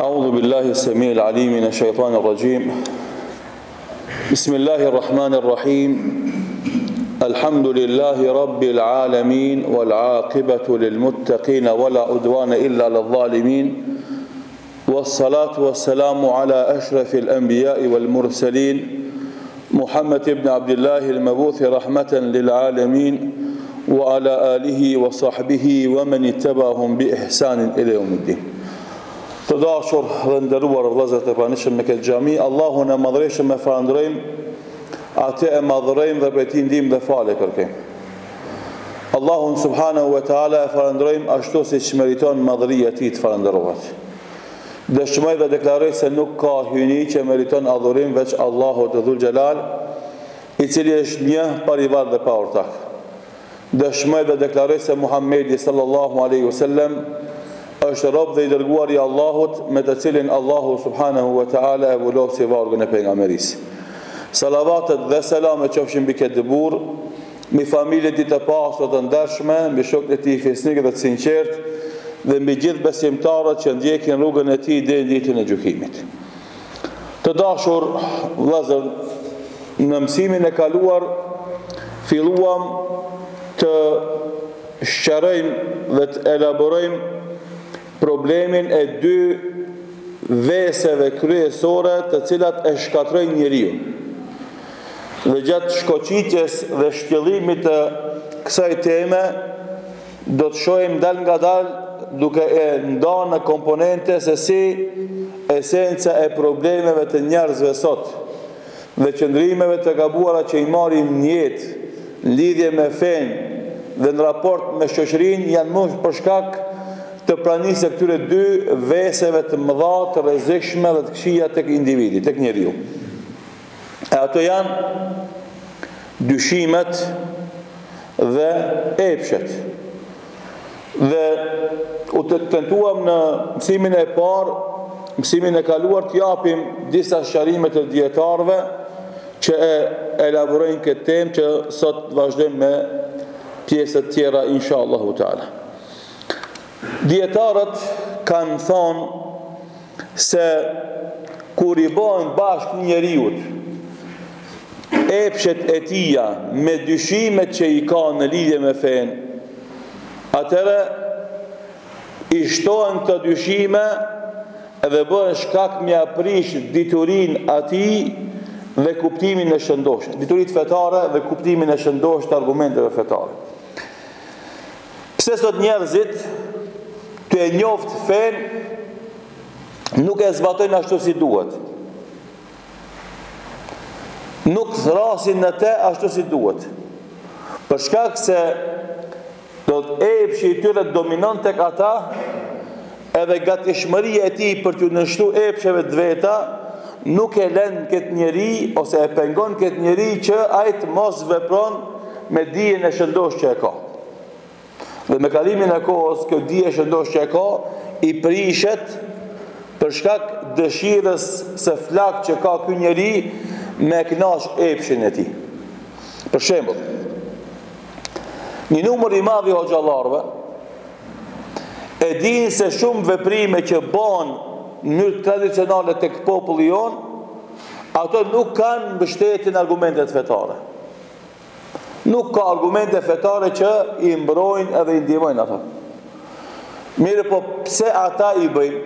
أعوذ بالله السميع العليم من الشيطان الرجيم. بسم الله الرحمن الرحيم. الحمد لله رب العالمين والعاقبة للمتقين ولا عدوان إلا للظالمين، والصلاة والسلام على أشرف الأنبياء والمرسلين محمد بن عبد الله المبعوث رحمة للعالمين وعلى آله وصحبه ومن اتبعهم بإحسان إلى يوم الدين. Të dashur dhe nderuar vëllezër të pranishëm me këtë xhami, Allahun e madhreshëm e falënderojmë, atë e madhrojmë dhe prej tij ndihmë dhe falë kërkojmë. Allahun subhanahu wa taala e falënderojmë ashtu siç meriton madhëria e tij të falënderohet. Dëshmoj dhe deklaroj se nuk ka hyjni që meriton adhurim veç Allahut Dhul Xhelal, i cili është një parivar dhe pa ortak. Dëshmoj dhe deklaroj se Muhamedi sallallahu alaihi wasallam është rob dhe i dërguar i Allahut, me të cilin Allahu subhanahu wa ta'ala e vuloh si vargën e pejgamberisë. Salavatet dhe selamet qofshin mbi këtë burr, mbi familjet e tij të pastër të ndershme, mbi shokët e tij fesnik dhe të sinqert, dhe mbi gjithë besimtarët që ndjekin rrugën e tij deri në ditën e gjykimit. Të dashur vëllezër, në mësimin e kaluar filluam të sqarojmë dhe të elaborojmë problemin e dy veseve kryesore të cilat e shkatrojnë njeriu. Dhe gjatë shkoqitjes dhe shtjellimit të kësaj teme do të shohim dal nga dal duke e ndarë në komponente se si esenca e problemeve të njerëzve sot dhe qëndrimeve të gabuara që i marrim në jetë në lidhje me fenë dhe në raport me shoqërinë janë më për shkak të pranisë e këtyre dy veseve të mëdha, të rrezikshme dhe të këqija tek individi, tek njeriu. E ato janë dyshimet dhe epshet. Dhe u të tentuam në mësimin e parë, mësimin e kaluar të japim disa sqarime të dietarëve që e elaborojnë këtë temë që sot vazhdojmë me pjesët tjera inshallahu taala. Dietarët kanë thonë se kur i bëhen bashkë njeriut epshet e tija me dyshimet që i ka në lidhje me fenë, atëre i shtohen të dyshime edhe bëhen shkak me aprish diturin atij dhe kuptimin e shëndosh, diturit fetare dhe kuptimin e shëndosh të argumenteve fetare. Pse sot njerëzit të e njoft fen nuk e zbatojnë ashtu si duhet, nuk thrasin në te ashtu si duhet, për shkak se do të epshi i tyre dominon tek ata edhe gatishmëria e tij për t'u nështru epsheve të veta nuk e lën këtë njeri ose e pengon këtë njeri që ai të mos vepron me dijen e shëndosh që e ka. Dhe me kalimin e kohës, kjo dije shëndosh që e ka, i prishet për shkak dëshirës së flak që ka ky njeri me kënaq epshin e tij. Për shembull, një numër i madh i hoxhallarëve e dinë se shumë veprime që bëhen në mënyrë tradicionale tek populli jon, ato nuk kanë mbështetje në argumentet fetare. Nuk ka argumente fetare që i mbrojnë edhe i ndihmojnë ato. Mirë, po pse ata i bëjnë?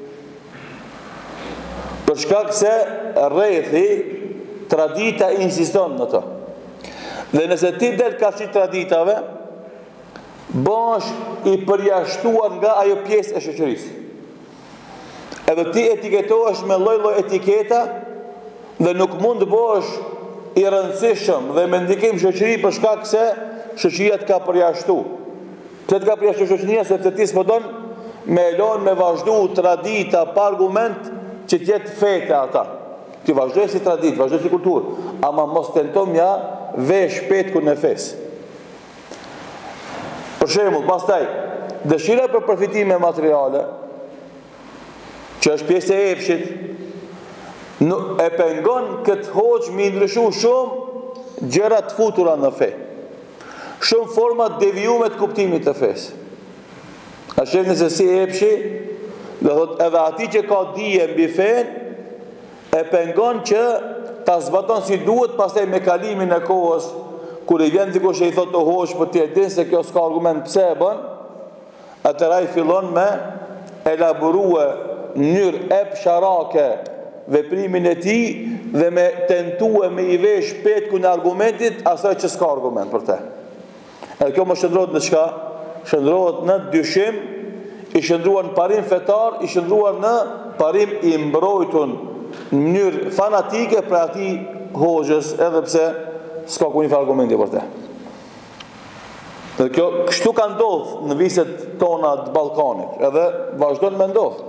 Për shkak se rrethi, tradita insiston në to. Dhe nëse ti del kashit traditave, bësh i përjashtuar nga ajo pjesë e shoqërisë. Edhe ti etiketohesh me lloj-lloj etiketa dhe nuk mund të bësh i rëndësishëm dhe me ndikim shoqëri për shkak se shoqëria të ka përjashtu. Pse të ka përjashtu shoqëria? Sepse ti s'po don me elon me vazhdu tradita pa argument që t'jetë fete ata. Ti vazhdoj si tradit, vazhdoj si kulturë, ama mos tenton ja vesh petkun e fesë. Për shembull, pastaj, dëshira për përfitime materiale, që është pjesë e epshit, e pengon këtë hoxh mi ndryshu shumë gjëra të futura në fe, shumë forma devijume të kuptimit të fesë. A shefni se si epshi Dhe thot, edhe ati që ka dije mbi fen, e pengon që ta zbaton si duhet, pastaj me kalimin e kohës, kur i vjen dikush e i thot të hosh, për ti e din se kjo s'ka argument pse e bën, atëra i fillon me elaborue mënyrë epsharake veprimin e tij dhe me tentue me i vesh petkun e argumentit asaj që s'ka argument për te. Edhe kjo më shëndrohet në çka? Shëndrohet në dyshim, i shëndruar në parim fetar, i shëndruar në parim i mbrojtun në mënyrë fanatike për ati hoxhës, edhe pse s'ka ku një fa argumenti për te. Dhe kjo, kështu ka ndodhë në viset tona të Ballkanit, edhe vazhdon me ndodhë.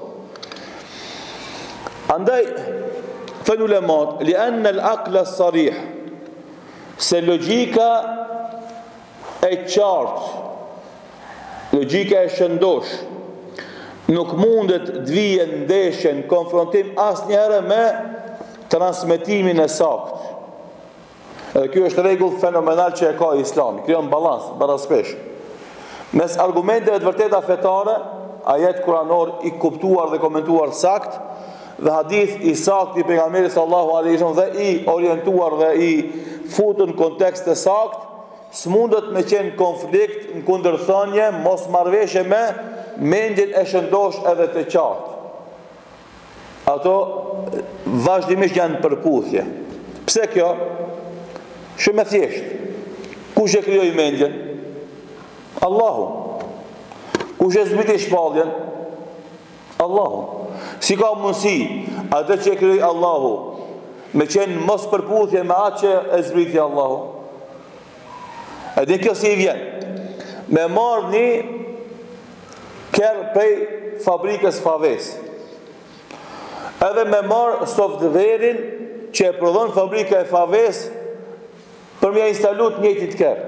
Andaj, thënë ulemat, li anë al-aqla sarih, se logjika e qartë, logjika e shëndosh, nuk mundet të vijë ndeshje në konfrontim asnjëherë me transmetimin e saktë. Edhe kjo është rregull fenomenal që e ka Islami, krijon balans, baraspesh. Mes argumenteve të vërteta fetare, ajet kuranor i kuptuar dhe komentuar sakt, dhe hadith i sakt i pejgamberit sallallahu alaihi wasallam dhe i orientuar dhe i futur në kontekst të sakt, s'mundet me qenë konflikt në kundërthënie, mos marrëveshje me mendjen e shëndosh edhe të qartë. Ato vazhdimisht janë përputhje. Pse kjo? Shumë e thjeshtë. Kush e krijoi mendjen? Allahu. Kush e zbriti shpalljen? Allahu. Si ka mundësi atë që e krijoi Allahu me qenë mos përputhje me atë që e zbriti Allahu? Edhe kjo si i vjen? Me marrë një kërë prej fabrikës Faves, edhe me marrë softverin që e prodhon fabrika e Faves për me instalu të njëjtit kërë.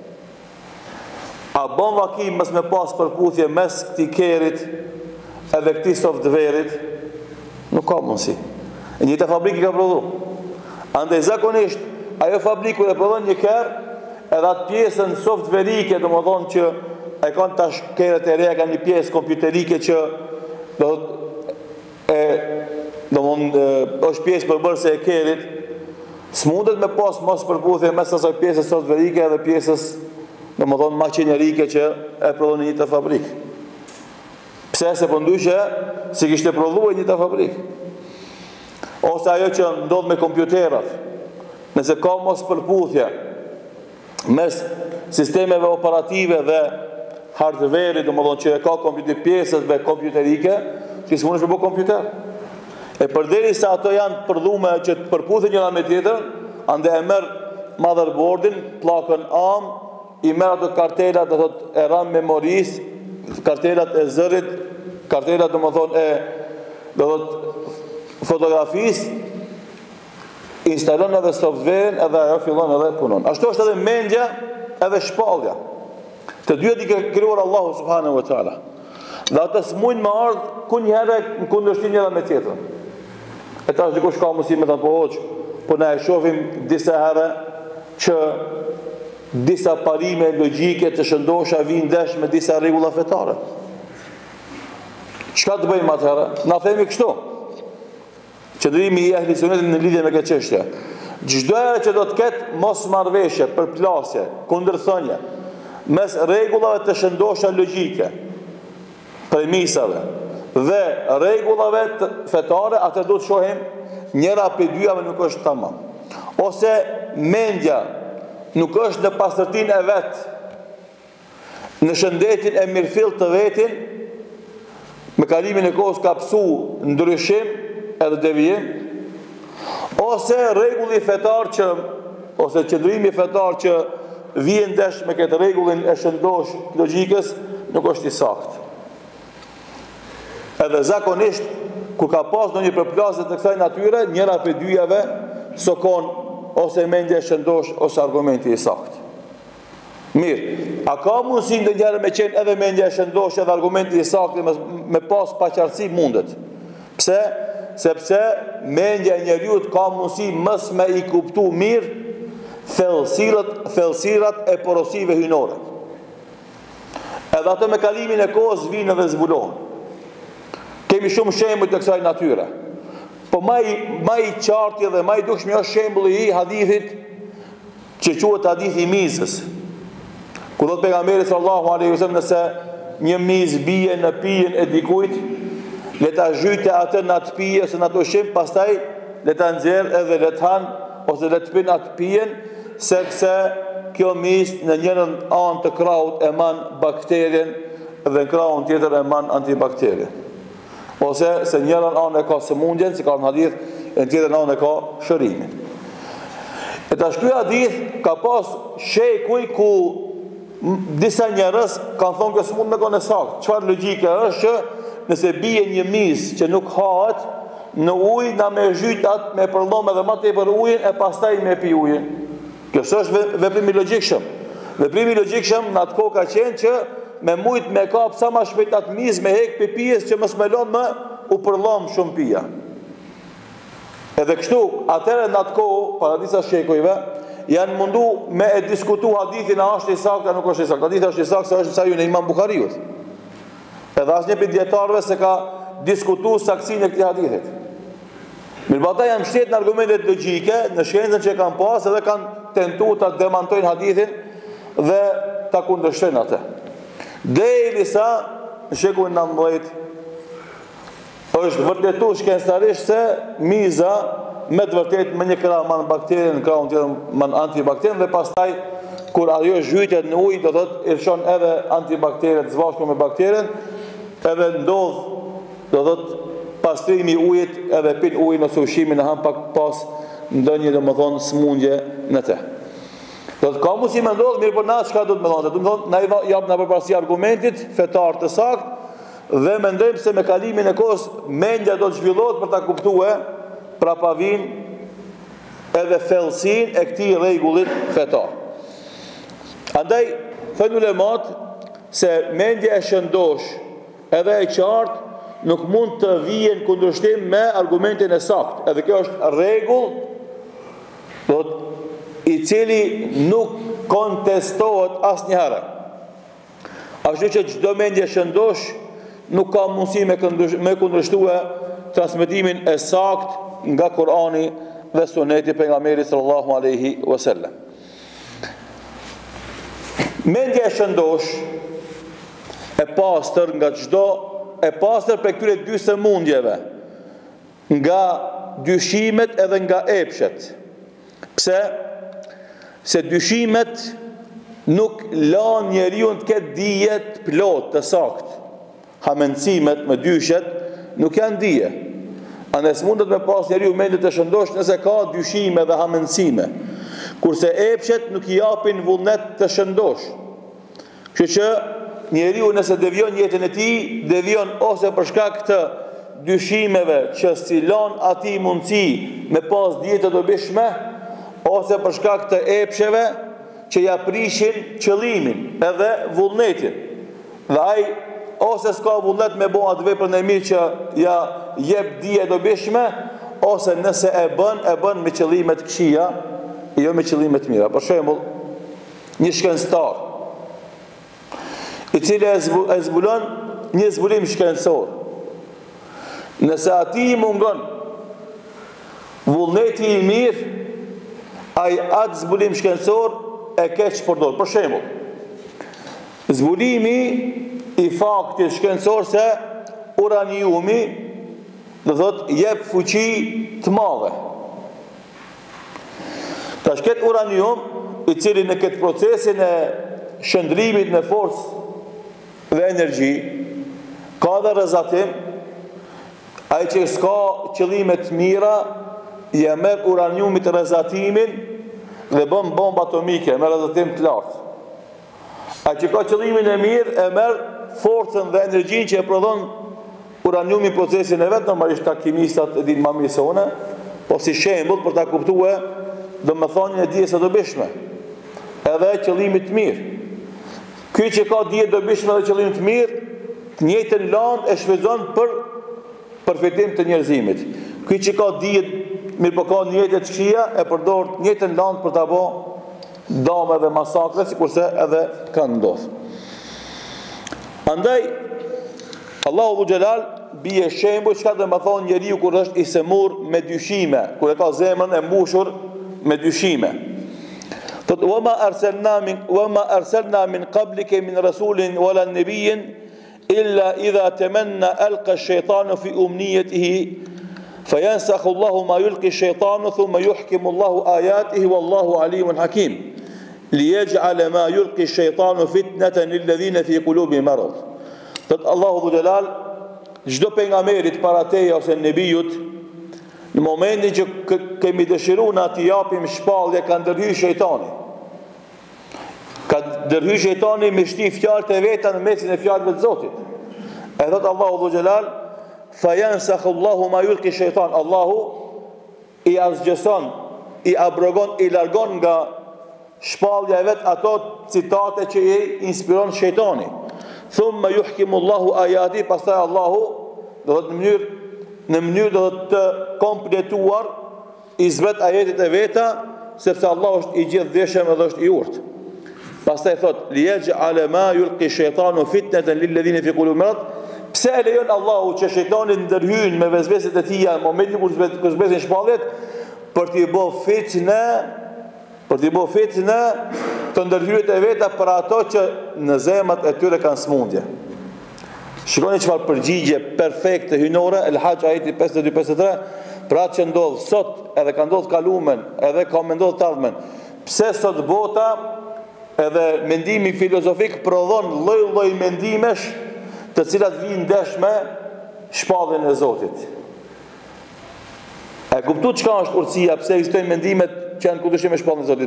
A bon vakim mës me pas përputhje mes këti kerit edhe këti softverit? Nuk ka mundësi. E njëta fabrikë ka prodhu. Andaj zakonisht, ajo fabriku e prodhon një kërë, edhe atë pjesën softverike, do më thonë që e kanë tash kerët e reja, kanë një pjesë kompjuterike që është pjesë përbërëse e kerit, s'mundet me pas mos përputhje mes asaj pjesës softverike edhe pjesës, do më thonë, maqinerike që e prodhon një të fabrikë. Pse se përndyshe, si kishte prodhu e një të fabrikë. Ose ajo që ndodh me kompjuterat, nëse ka mos përputhje mes sistemeve operative dhe hardware-i, do më thonë që e ka pjesët dhe kompjuterike, që së mund është me bo kompjuter. E përderi sa ato janë përdhume që të përputhin njëra me tjetër, ande e merë motherboardin, plakën AM, i merë ato kartelat e RAM memoris, kartelat e zërit, kartelat do më thonë e fotografis, instalon edhe software edhe ajo fillon edhe punon. Ashtu është edhe mendja edhe shpallja. Të dyja i krijuar Allahu subhanahu wa taala. Dhe ata s'mujnë me ardh kunjëherë në kundërshtim njëra me tjetrën. E tash dikush ka mundësi me ta pohoq, po na e shohim disa herë që disa parime logjike të shëndosha vijnë ndesh me disa rregulla fetare. Çka të bëjmë atëherë? Na themi kështu. Qëndrimi i ehli sunetit në lidhje me këtë çështje. Çdo herë që do të ketë mosmarrveshje, përplasje, kundërthënie mes rregullave të shëndosha logjike, premisave dhe rregullave fetare, atë do të shohim njëra prej dyjave nuk është tamam. Ose mendja nuk është në pastërtinë e vet, në shëndetin e mirëfill të vetin, me kalimin e kohës ka psu ndryshim edhe devijim, ose rregulli fetar që, ose qëndrimi fetar që vjen ndesh me këtë rregullin e shëndosh logjikës, nuk është i saktë. Edhe zakonisht, kur ka pas ndonjë përplasje të kësaj natyre, njëra prej dyjave sokon ose mendja e shëndosh ose argumenti i saktë. Mirë, a ka mundësi ndonjëherë me qenë edhe mendja e shëndosh edhe argumenti i saktë me pas paqartësi? Mundet. Pse? Sepse mendja e njeriut ka mundësi mës me i kuptu mirë thellësirat e porosive hyjnore. Edhe ato me kalimin e kohës vinë dhe zbulohen. Kemi shumë shembuj të kësaj natyre. Po më i qartë dhe më i dukshëm është shembulli i hadithit që quhet hadithi i mizës. Ku thot pejgamberi sallallahu alaihi wasallam, nëse një mizë bie në pijen e dikujt, le ta zhyte atë në atë pije ose në atë ushqim, pastaj le ta nxjerr edhe le të han ose le të pinë atë pijen, sepse kjo mizë në njërin anë të krahut e man bakterien dhe në krahun tjetër e man antibakterien. Ose se njërën anë e ka sëmundjen, si ka në hadith, e në tjetër anë e ka shërimin. E ta shkruaj hadith ka pas shekuj ku disa njerëz kanë thonë që s'mund me qenë saktë. Çfarë logjike është që nëse bie një mizë që nuk hahet në ujë, na me zhyt atë me përllom edhe më tepër ujin e pastaj me pi ujin. Kjo është veprim i logjikshëm. Veprimi i logjikshëm në atë kohë ka qenë që me mujt me kap sa ma shpejt atë mizë, me hek për pijes që mos me lon më u përllom shumë pija. Edhe kështu, atëherë në atë kohë, para disa shekujve, janë mundu me e diskutu hadithin a është i saktë a nuk është i saktë. Hadithi është i saktë, se është sa ju në Imam Buhariut. Edhe asnjë prej dietarëve se ka diskutu saktësinë e këtij hadithit. Mirëpata janë mbështetur në argumentet logjike, në shkencën që kanë pas, edhe kanë tentuar ta demantojnë hadithin dhe ta kundërshtojnë atë. Derisa në shekullin 19 është vërtetuar shkencëtarisht se miza me të vërtet me një krah man bakterien, në krahun tjetër man antibakterien, dhe pastaj kur ajo zhytet në ujë, do thotë i lëshon edhe antibakteriet të zbashku me bakterien, edhe ndodh, do thotë pastrimi i ujit, edhe pin ujin ose ushqimin e han pak pas ndonjë domethënë smundje në të. Do të ka mundësi me ndodhë, mirë për na çka do të më thonë? Do të thonë, na i japë në përparësi argumentit fetar të saktë, dhe mendojmë se me kalimin e kohës mendja do të zhvillohet për ta kuptuar prapavin edhe thellësinë e këtij rregullit fetar. Andaj thënë ulemat se mendja e shëndosh edhe e qartë nuk mund të vijë në kundërshtim me argumentin e saktë. Edhe kjo është rregull, do të i cili nuk kontestohet asnjëherë. Ashtu që çdo mendje shëndosh nuk ka mundësi me kundërshtue transmetimin e saktë nga Kurani dhe Suneti pejgamberit sallallahu alaihi wasallam. Mendja e shëndosh e pastër nga çdo e pastër për këtyre dy sëmundjeve, nga dyshimet edhe nga epshet. Pse? Se dyshimet nuk lanë njeriu të ketë dije të plotë të saktë. Hamencimet me dyshet nuk janë dije. Andaj mundet me pas njeriu mendje të shëndosh nëse ka dyshime dhe hamencime. Kurse epshet nuk i japin vullnet të shëndosh. Kështu që njeriu nëse devion jetën e tij, devion ose për shkak të dyshimeve që silon atij mundësi me pas dije të dobishme, ose për shkak të epsheve që ja prishin qëllimin edhe vullnetin. Dhe ai ose s'ka vullnet me bo atë veprën e mirë që ja jep dije dobishme, ose nëse e bën me qëllime të këqija, jo me qëllime të mira. Për shembull, një shkencëtar i cili e zbulon një zbulim shkencor. Nëse atij mungon vullneti i mirë, ai atë zbulim shkencor e keq përdor. Për shembull, zbulimi i faktit shkencor se uraniumi do thot jep fuqi të madhe. Tash ket uranium i cili në këtë procesin e shëndrimit në forcë dhe energji ka dhe rrezatim, ai që s'ka qëllime të mira i merr uraniumit rrezatimin dhe bën bombë atomike me rrezatim të lartë. Ai që ka qëllimin e mirë e merr forcën dhe energjinë që e prodhon uraniumi procesin e vet, normalisht ta kimistat e din më mirë se unë, po si shembull për ta kuptuar domethënien e dijes së dobishme, edhe qëllimit të mirë. Ky që ka dije të dobishme dhe qëllim të mirë, të njëjtën lanë e shfrytëzon për përfitim të njerëzimit. Ky që ka dije mirë po ka njëjtë të këqija, e përdor të njëjtën lanë për ta bërë dame dhe masakre, sikurse edhe kanë ndodhur. Andaj Allahu Xhelal bie shembull çka do të thonë njeriu kur është i semur me dyshime, kur e ka zemrën e mbushur me dyshime. Thot wama arsalna min qablika min rasulin wala nabiyyin illa idha tamanna alqa ash-shaytanu fi umniyatihi fayansakhu Allahu ma yulqi ash-shaytanu thumma yuhkimu Allahu ayatihi wallahu alimun hakim liyaj'ala ma yulqi ash-shaytanu fitnatan lilladhina fi qulubihim marad. Thot Allahu dhu jalal çdo pejgamberit para teje ose nebijut, në momentin që kemi dëshiruar na t'i japim shpallje, ka ndërhyjë shejtani. Ka ndërhyjë shejtani me shti fjalët e veta në mesin e fjalëve të Zotit. E thot Allahu dhu jalal, fayansakhu Allahu ma yulqi shejtan. Allahu i azgjëson, i abrogon, i largon nga shpallja e vet ato citate që i inspiron shejtani. Thumma yuhkimu Allahu ayati, pastaj Allahu do të në mënyrë do të kompletuar i zbret ajetet e veta, sepse Allahu është i gjithdijshëm edhe është i urtë. Pastaj thot liyaj'ala ma yulqi shaytanu fitnatan lilladhina fi qulubihim marad. Pse e lejon Allahu që shejtani ndërhyjnë me vezveset e tij në momentin kur zbesin shpalljet për t'i bërë fitnë të ndërhyrjet e veta për ato që në zemrat e tyre kanë smundje. Shikoni çfarë përgjigje perfekte hynore, El Hajj ajeti 52-53, për atë që ndodh sot, edhe ka ndodhur kalumen, edhe ka ndodhur tardhmen. Pse sot bota edhe mendimi filozofik prodhon lloj-lloj mendimesh, të cilat vijnë ndesh me shpalljen e Zotit. E kuptuat çka është urtësia, pse ekzistojnë mendimet që janë kundërshtim me shpalljen e Zotit?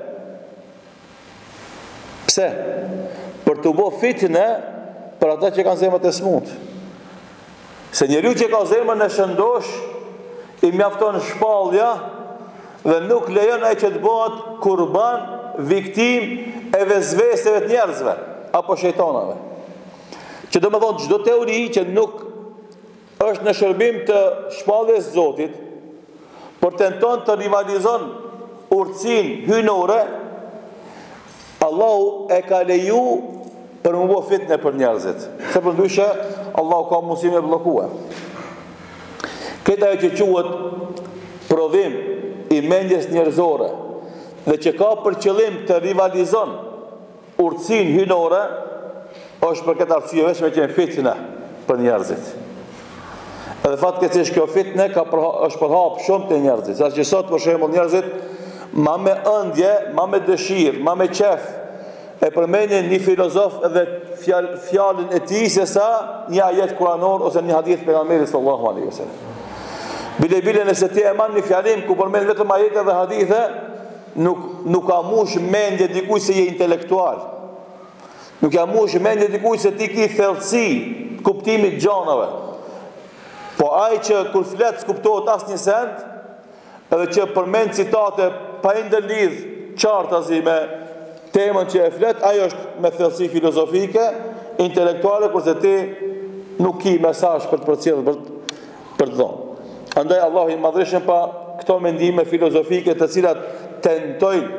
Pse? Për të bërë fitnë për ata që kanë zemrat e smut. Se njeriu që ka zemrën e shëndosh, i mjafton shpallja dhe nuk lejon ai që të bëhet kurban, viktim e vezveseve të njerëzve apo shejtanave. Që do të thonë çdo teori që nuk është në shërbim të shpalljes së Zotit, por tenton të rivalizon urtësinë hynore, Allahu e ka leju për më bëu fitnë për njerëzit. Se përndryshe Allahu ka mundësi me bllokue. Këtë ajo që quhet prodhim i mendjes njerëzore dhe që ka për qëllim të rivalizon urtësinë hynore, është për këtë arsye vetëm që qenë fitnë për njerëzit. Edhe fatkeqësisht kjo fitnë është përhap shumë të njerëzit. Sa që sot për shembull njerëzit ma me ëndje, ma me dëshirë, ma me qef e përmendin një filozof edhe fjalën e tij se sa një ajet kuranor ose një hadith pejgamberit sallallahu alaihi wasallam. Bile nëse ti e marr një fjalim ku përmend vetëm ajete dhe hadithe, nuk ka mush mendje dikuj se je intelektual. Nuk ka mush mendje dikuj se ti ke thellësi kuptimit gjanave. Po ai që kur flet s'kuptohet asnjë send, edhe që përmend citate pa ndërlidh qartazi me temën që e flet, ajo është me thellësi filozofike, intelektuale, kurse ti nuk ki mesazh për të përcjellë për të dhënë. Andaj Allahu i madhreshëm pa këto mendime filozofike të cilat tentojnë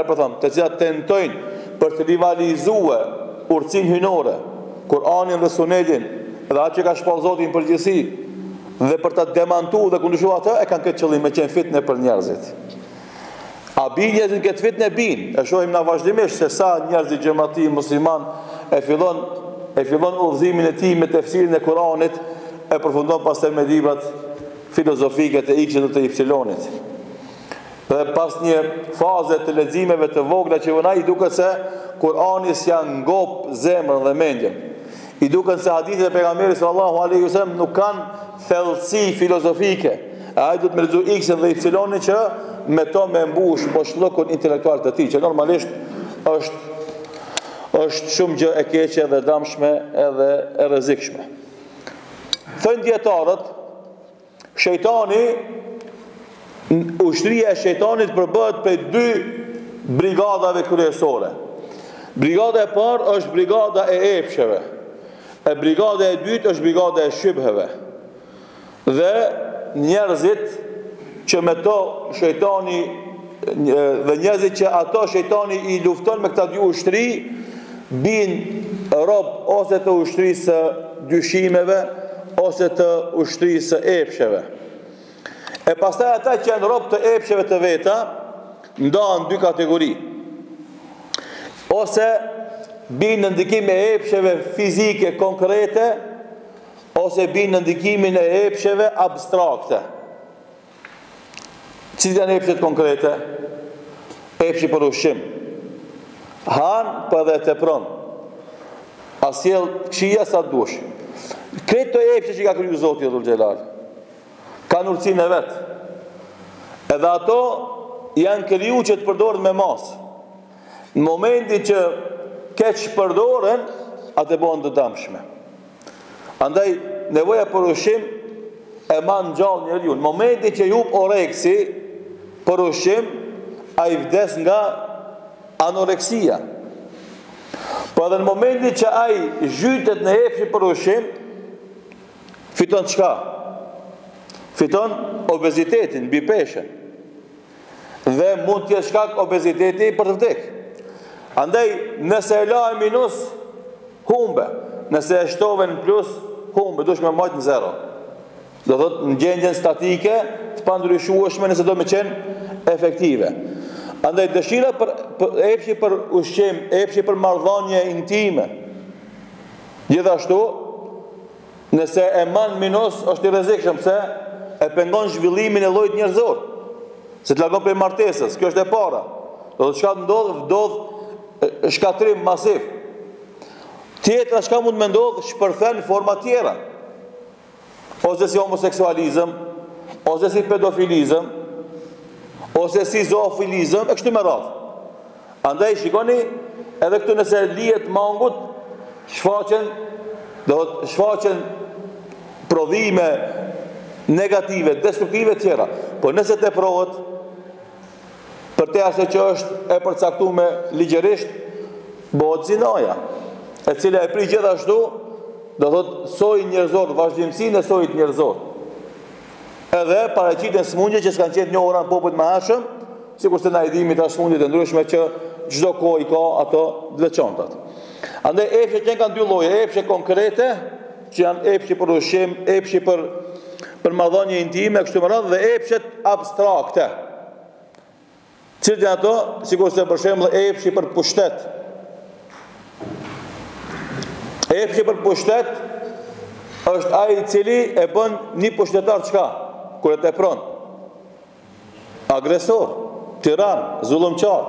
për të rivalizuar urtësinë hynore, Kur'anin dhe Sunetin, dhe atë që ka shpall Zoti në përgjithësi, dhe për ta demantuar dhe kundërshtuar atë, e kanë këtë qëllim me qenë fitnë për njerëzit. A bin njerëzit këtë fitnë e bin? E shohim na vazhdimisht se sa njerëzit xhamati musliman e fillon udhëzimin e tij me tefsirin e Kuranit, e përfundon pastaj me librat filozofike të X dhe të Y-it. Dhe pas një faze të leximeve të vogla që vëna i duket se Kurani s'ja ngop zemrën dhe mendjen. I duket se hadithet e pejgamberit sallallahu alaihi wasallam nuk kanë thellësi filozofike. Ai duhet me lexu X dhe Y që me to me mbush boshllokun intelektual të tij, që normalisht është shumë gjë e keqe dhe dëmshme edhe e rrezikshme. Thënë dietarët, shejtani, ushtria e shejtanit përbëhet prej dy brigadave kryesore. Brigada e parë është brigada e epsheve, e brigada e dytë është brigada e shybheve. Dhe njerëzit që me to shejtani dhe njerëzit që ato shejtani i lufton me këta dy ushtri, bin rob ose të ushtrisë së dyshimeve, ose të ushtrisë së epsheve. E pastaj ata që janë rob të epsheve të veta, ndahen dy kategori. Ose binë në ndikimin e epsheve fizike konkrete, ose binë në ndikimin e epsheve abstrakte. Cilat janë epshet konkrete? Epshi për ushqim. Han për dhe tepron. Asjell këshia sa dush. Kretë të epshe që ka kriju Zoti Dhul Xhelal kanë urtësinë e vet. Edhe ato janë kriju që të përdoren me mas. Në momentin që keq përdoren, atë bëhen të dëmshme. Andaj nevoja për ushqim e man gjallë njeriu. Në momentin që jep oreksi për ushqim, ai vdes nga anoreksia. Po edhe në momentin që ai zhytet në epshi për ushqim, fiton çka? Fiton obezitetin, mbi peshën. Dhe mund të jetë shkak obeziteti për të vdekë. Andaj, nëse e la e minus, humbe. Nëse e shtove në plus, humbe. Dush me majtë në zero. Do thot në gjendjen statike, të pandryshueshme nëse do me qenë efektive. Andaj, dëshira për epshi për ushqim, epshi për marrëdhënie intime. Gjithashtu, nëse e man minus, është i rrezikshëm se e pengon zhvillimin e llojit njerëzor. Se të largon prej martesës, kjo është e para. Do të çka ndodh shkatrim masiv. Tjetra çka mund të ndodh, shpërthen në forma tjera. Ose si homoseksualizëm, ose si pedofilizëm, ose si zoofilizëm, e kështu me radhë. Andaj shikoni, edhe këtu nëse lihet mangut, shfaqen prodhime negative, destruktive tjera. Po nëse të provet, për te ase që është e përcaktuar ligjërisht, bëhet zinaja, e cila e pri gjithashtu, do thot soi njerëzor, vazhdimsinë e sojit njerëzor. Edhe paraqiten smundje që s'kan qenë njohura në popujt më hershëm, sikur se na i dimi tash smundjet e ndryshme që çdo kohë i ka ato të veçantat. Andaj epshet që kanë dy lloje, epshe konkrete, që janë epshi për ushqim, epshi për marrëdhënie intime, kështu me radhë, dhe epshet abstrakte. Cilat janë ato, sikur se për shembull epshi për pushtet. Epshi për pushtet është ai i cili e bën një pushtetar çka? Kur e tepron. Agresor, tiran, zullumçar.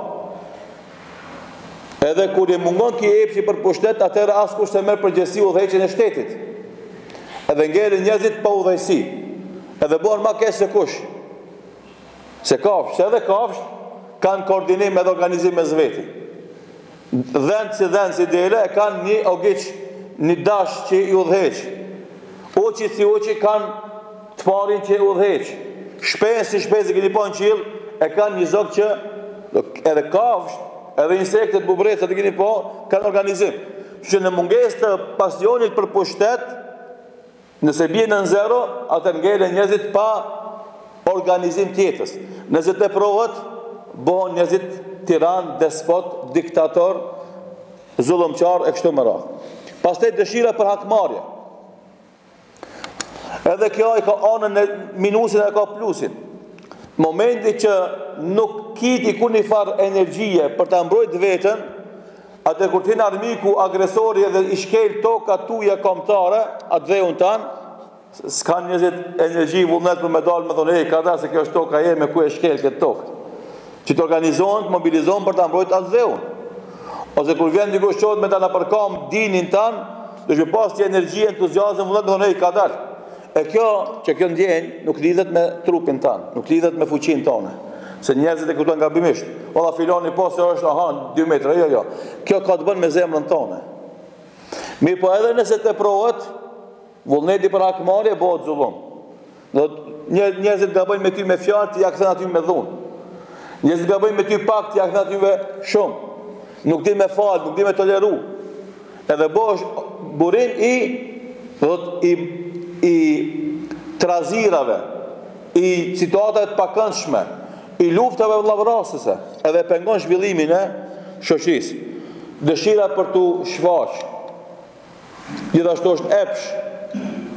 Edhe kur i mungon ky epshi për pushtet, atëherë askush se merr përgjegjësi udhëheqjen e shtetit. Edhe ngelen njerëzit pa udhëheqësi. Edhe bëhen më keq se kush. Se kafshë, edhe kafshë kanë koordinim edhe organizim me zveti. Dhënë si dele e kanë një ogiq, një dash që i udhëheq. Uqi si uqi kanë të parin që i udhëheq. Shpesë si shpesë që i po në qiell e kanë një zog që edhe kafshë, edhe insektet, bubrecat e keni po, kanë organizim. Që në mungesë të pasionit për pushtet, nëse bie në zero, atë ngelen njerëzit pa organizim tjetës. Nëse të provohet, bëhen njerëzit tiran, despot, diktator, zullumçar e kështu me radhë. Pastaj dëshira për hakmarrje. Edhe kjo i ka anën e minusin e ka plusin. Momenti që nuk kiti ku një farë energjie për të mbrojt vetën, atë kur t'hin armiku, agresori edhe i shkel toka tuja kombëtare, atë dhejun tanë, s'kan njëzit energji vullnet për me dalë me thonë, ka da se kjo është toka jeme, ku e shkel këtë tokë. Që të organizohen, të mobilizohen për të mbrojt atë dhejun. Ose kur vjen dikush qohet me ta na përkam dinin tanë, dhe shme pas të energji, entuziazëm, vullnet me thonë, ka dalë. E kjo, që kjo ndjenjë, nuk lidhet me trupin tanë, nuk lidhet me fuqin tonë. Se njerëzit e kuptojnë gabimisht. Ola filoni po se është, 2 metra, jo. Kjo ka të bën me zemrën tonë. Mirë po edhe nëse të prohet, vullneti për hakmarrje bëhet zullum. Njerëzit gabojnë me ty me fjalë, ti ja kthen aty me dhunë. Njerëzit gabojnë me ty pak, ti ja kthen aty me shumë. Nuk di me falë, nuk di me toleru. Edhe bësh burim i trazirave, i situatave të pakëndshme, i luftave vllavrasëse, edhe pengon zhvillimin e shoqërisë. Dëshira për tu shfaq. Gjithashtu është epsh.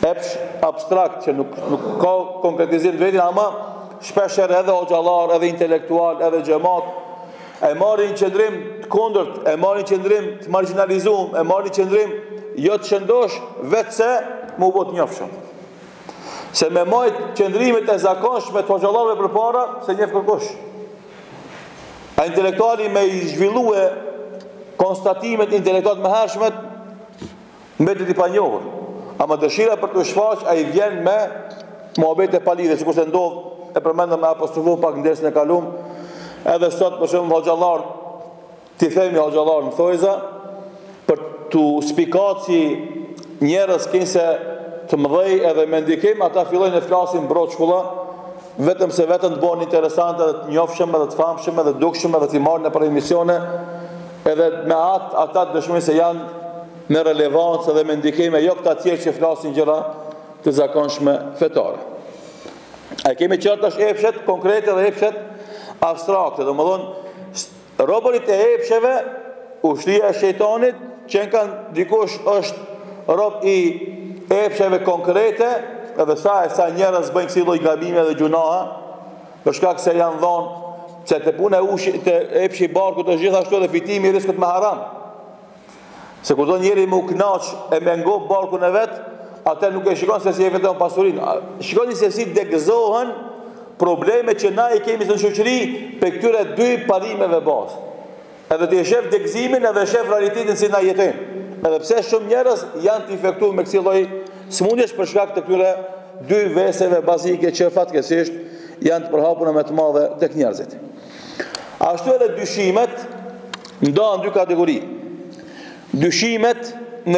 epsh abstrakt që nuk ka konkretizim vetin, ama shpesher edhe hoxhallar, edhe intelektual, edhe xhamat e marrin qëndrim të kundërt, e marrin qëndrim të marginalizuar, e marrin qëndrim jo të shëndosh vetë se mu bot njofshëm. Se me majt qëndrimit e zakonshme të hoxhallarëve përpara se njeh kërkush. A intelektuali me i zhvillue konstatimet intelektuale më hershmet mbetet i panjohur. Ama dëshira për të shfaq ai vjen me muhabete palidhe, sikur se ndodh e përmendëm me apostrofun pak në dersën e kaluam. Edhe sot për shembull hoxhallar, ti themi hoxhallar në thojza për tu spikaci njerëz kinse të mëdhej edhe me ndikim, ata fillojnë të flasin broçkulla, vetëm se vetëm të bëhen interesante dhe të njohshëm edhe të famshëm edhe dukshëm edhe të marrin për emisione, edhe me ata dëshmojnë se janë me relevancë dhe me ndikime, jo këta tjerë që flasin gjëra të zakonshme fetare. A kemi qartë është epshet konkrete dhe epshet abstrakte, domethënë robërit e epsheve, ushtria e shejtanit, që kanë dikush është rob i epsheve konkrete, edhe sa njerëz bëjnë kësi lloj gabime dhe gjunahe, për shkak se janë dhonë, se të puna të epshi barkut është gjithashtu edhe fitimi i riskut me haram. Se kur do njeri më u knaq e me ngop barkun e vet, atë nuk e shikon se si e vetëm pasurinë. Shikoni se si degëzohen probleme që na i kemi në shoqëri për këtyre dy parimeve bazë. Edhe ti e shef degëzimin edhe shef realitetin si na jetojmë. Edhe pse shumë njerëz janë të infektuar me kësi lloj smundjesh për shkak të këtyre dy veseve bazike që fatkeqësisht janë të përhapura më të madhe tek njerëzit. Ashtu edhe dyshimet ndahen dy kategori. Dyshimet në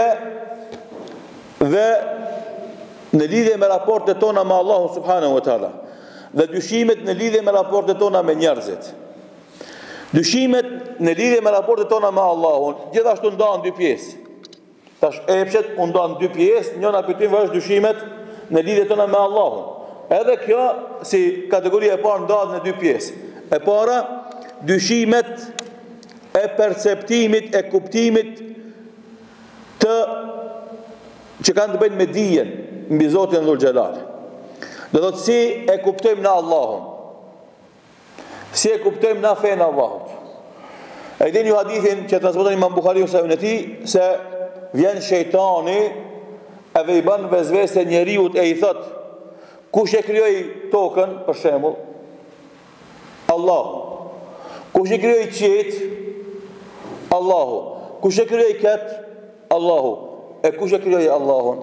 lidhje me raportet tona me Allahun subhanahu wa taala dhe dyshimet në lidhje me raportet tona me njerëzit. Dyshimet në lidhje me raportet tona me Allahun gjithashtu ndahen dy pjesë. Tash epshet u ndahen dy pjesë, njëra prej tyre është dyshimet në lidhje tona me Allahun. Edhe kjo si kategoria e parë ndahet në dy pjesë. E para, dyshimet e perceptimit, e kuptimit që kanë të bëjnë me dijen mbi Zotin Dhul Xhelal. Do thotë si e kuptojmë na Allahun. Si e kuptojmë na fenë Allahut. E dini ju hadithin që transmeton Imam Buhariu sa në tij se vjen shejtani edhe i bën vezvese njeriu e i thot: kush e krijoi tokën, për shembull? Allahu. Kush e krijoi qiejt? Allahu. Kush e krijoi këtë? Allahu. E kush e krijoi Allahun?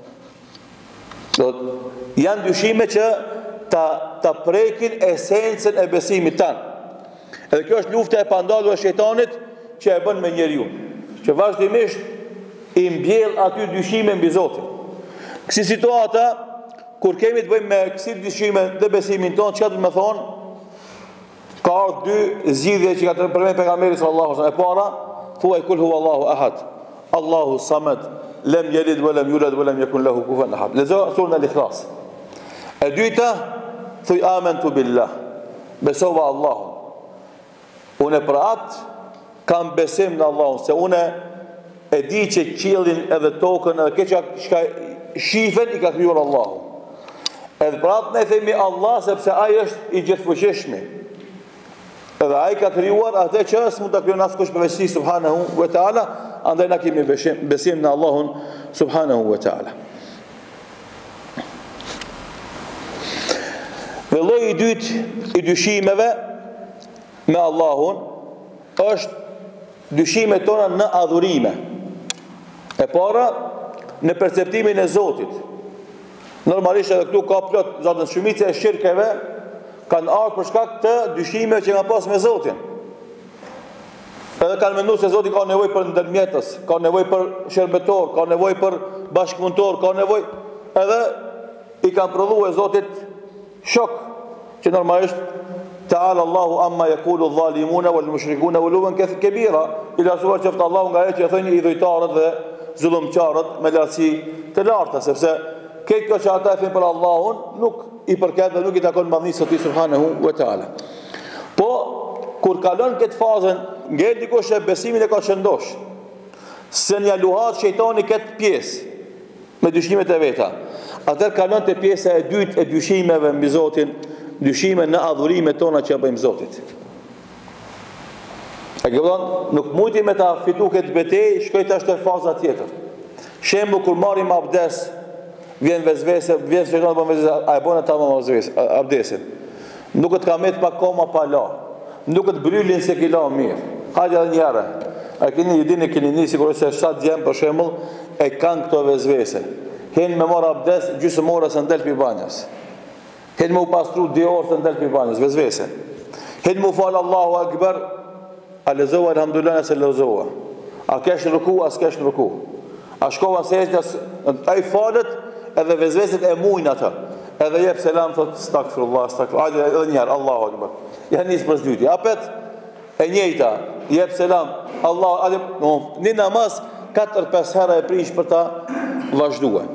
Janë dyshime që ta prekin esencën e besimit tanë. Edhe kjo është lufta e pandalur e shejtanit që e bën me njeriu, që vazhdimisht i mbjell aty dyshime mbi Zotin. Kësi situata, kur kemi të bëjmë me kësi dyshime dhe besimin tonë, çka do të më thonë? Ka dy zgjidhje që ka të përmend pejgamberi sallallahu alaihi wasallam. E para, thuaj kul huwallahu ahad, Allahu samad, lam yalid wa lam yulad wa lam yakun lahu kufuwan ahad. Lezo surën Al-Ikhlas. E dyta, thuaj amantu billah, besova Allahun. Unë për atë kam besim në Allahun, se unë e di që qiellin edhe tokën edhe këtë që shifen i ka krijuar Allahu. Edhe për atë ne themi Allah sepse ai është i gjithfuqishmi. Edhe ai ka krijuar atë që s'mund ta krijon askush përveç tij subhanahu wa taala, andaj na kemi besim në Allahun subhanahu wa taala. Dhe lloji i dytë i dyshimeve me Allahun është dyshimet tona në adhurime. E para, në perceptimin e Zotit. Normalisht edhe këtu ka plot zatën shumica e shirkeve kanë ardhur për shkak të dyshimeve që kanë pas me Zotin. Edhe kanë menduar se Zoti ka nevojë për ndërmjetës, ka nevojë për shërbetor, ka nevojë për bashkëpunëtor, ka nevojë edhe i kanë prodhuar Zotit shok që normalisht Ta'ala Allahu amma yaqulu adh-dhalimuna wal mushrikuna uluwan kabira, ila suar qoftë Allahu nga ajo që thonë i dhujtarët dhe zullumçarët me lartësi të larta, sepse këtë që ata e thënë për Allahun nuk i përket dhe nuk i takon madhnisë së tij subhanahu wa taala. Po kur kalon këtë fazën, ngel dikush e besimin e ka qëndosh, se nja luhat shejtani këtë pjesë, me dyshimet e veta. Atër kalon të pjesa e dytë e dyshimeve mbi Zotin, dyshime në adhurimet tona që bëjmë Zotit. E këpëton, nuk mujti me ta fitu këtë betej, shkoj tash te faza tjetër. Shembu kur marrim abdes, vjen vezvese, vjen shejtani bën vezvese, a e bën ata me abdesin. Nuk të ka met pa koma pa la. Nuk të brylin se kila mirë. Hajde edhe një herë. A keni një sigurisht se 7 djem për shembull e kanë këto vezvese. Hen me marr abdes gjysmë orë se ndel pi banjës. Hen me u pastru 2 orë se ndel pi banjës, vezvese. Hen me u fal Allahu Akbar, a lezova alhamdulillah se lezova. A kesh ruku, as kesh ruku. A shkova se ai falet edhe vezveset e muin ata. Edhe jep selam thot astaghfirullah, astaghfirullah. Edhe një herë Allahu Akbar. Ja nis për dytë. Apet e njëjta, jep selam Allah, një namaz 4-5 herë e prish për ta vazhduar.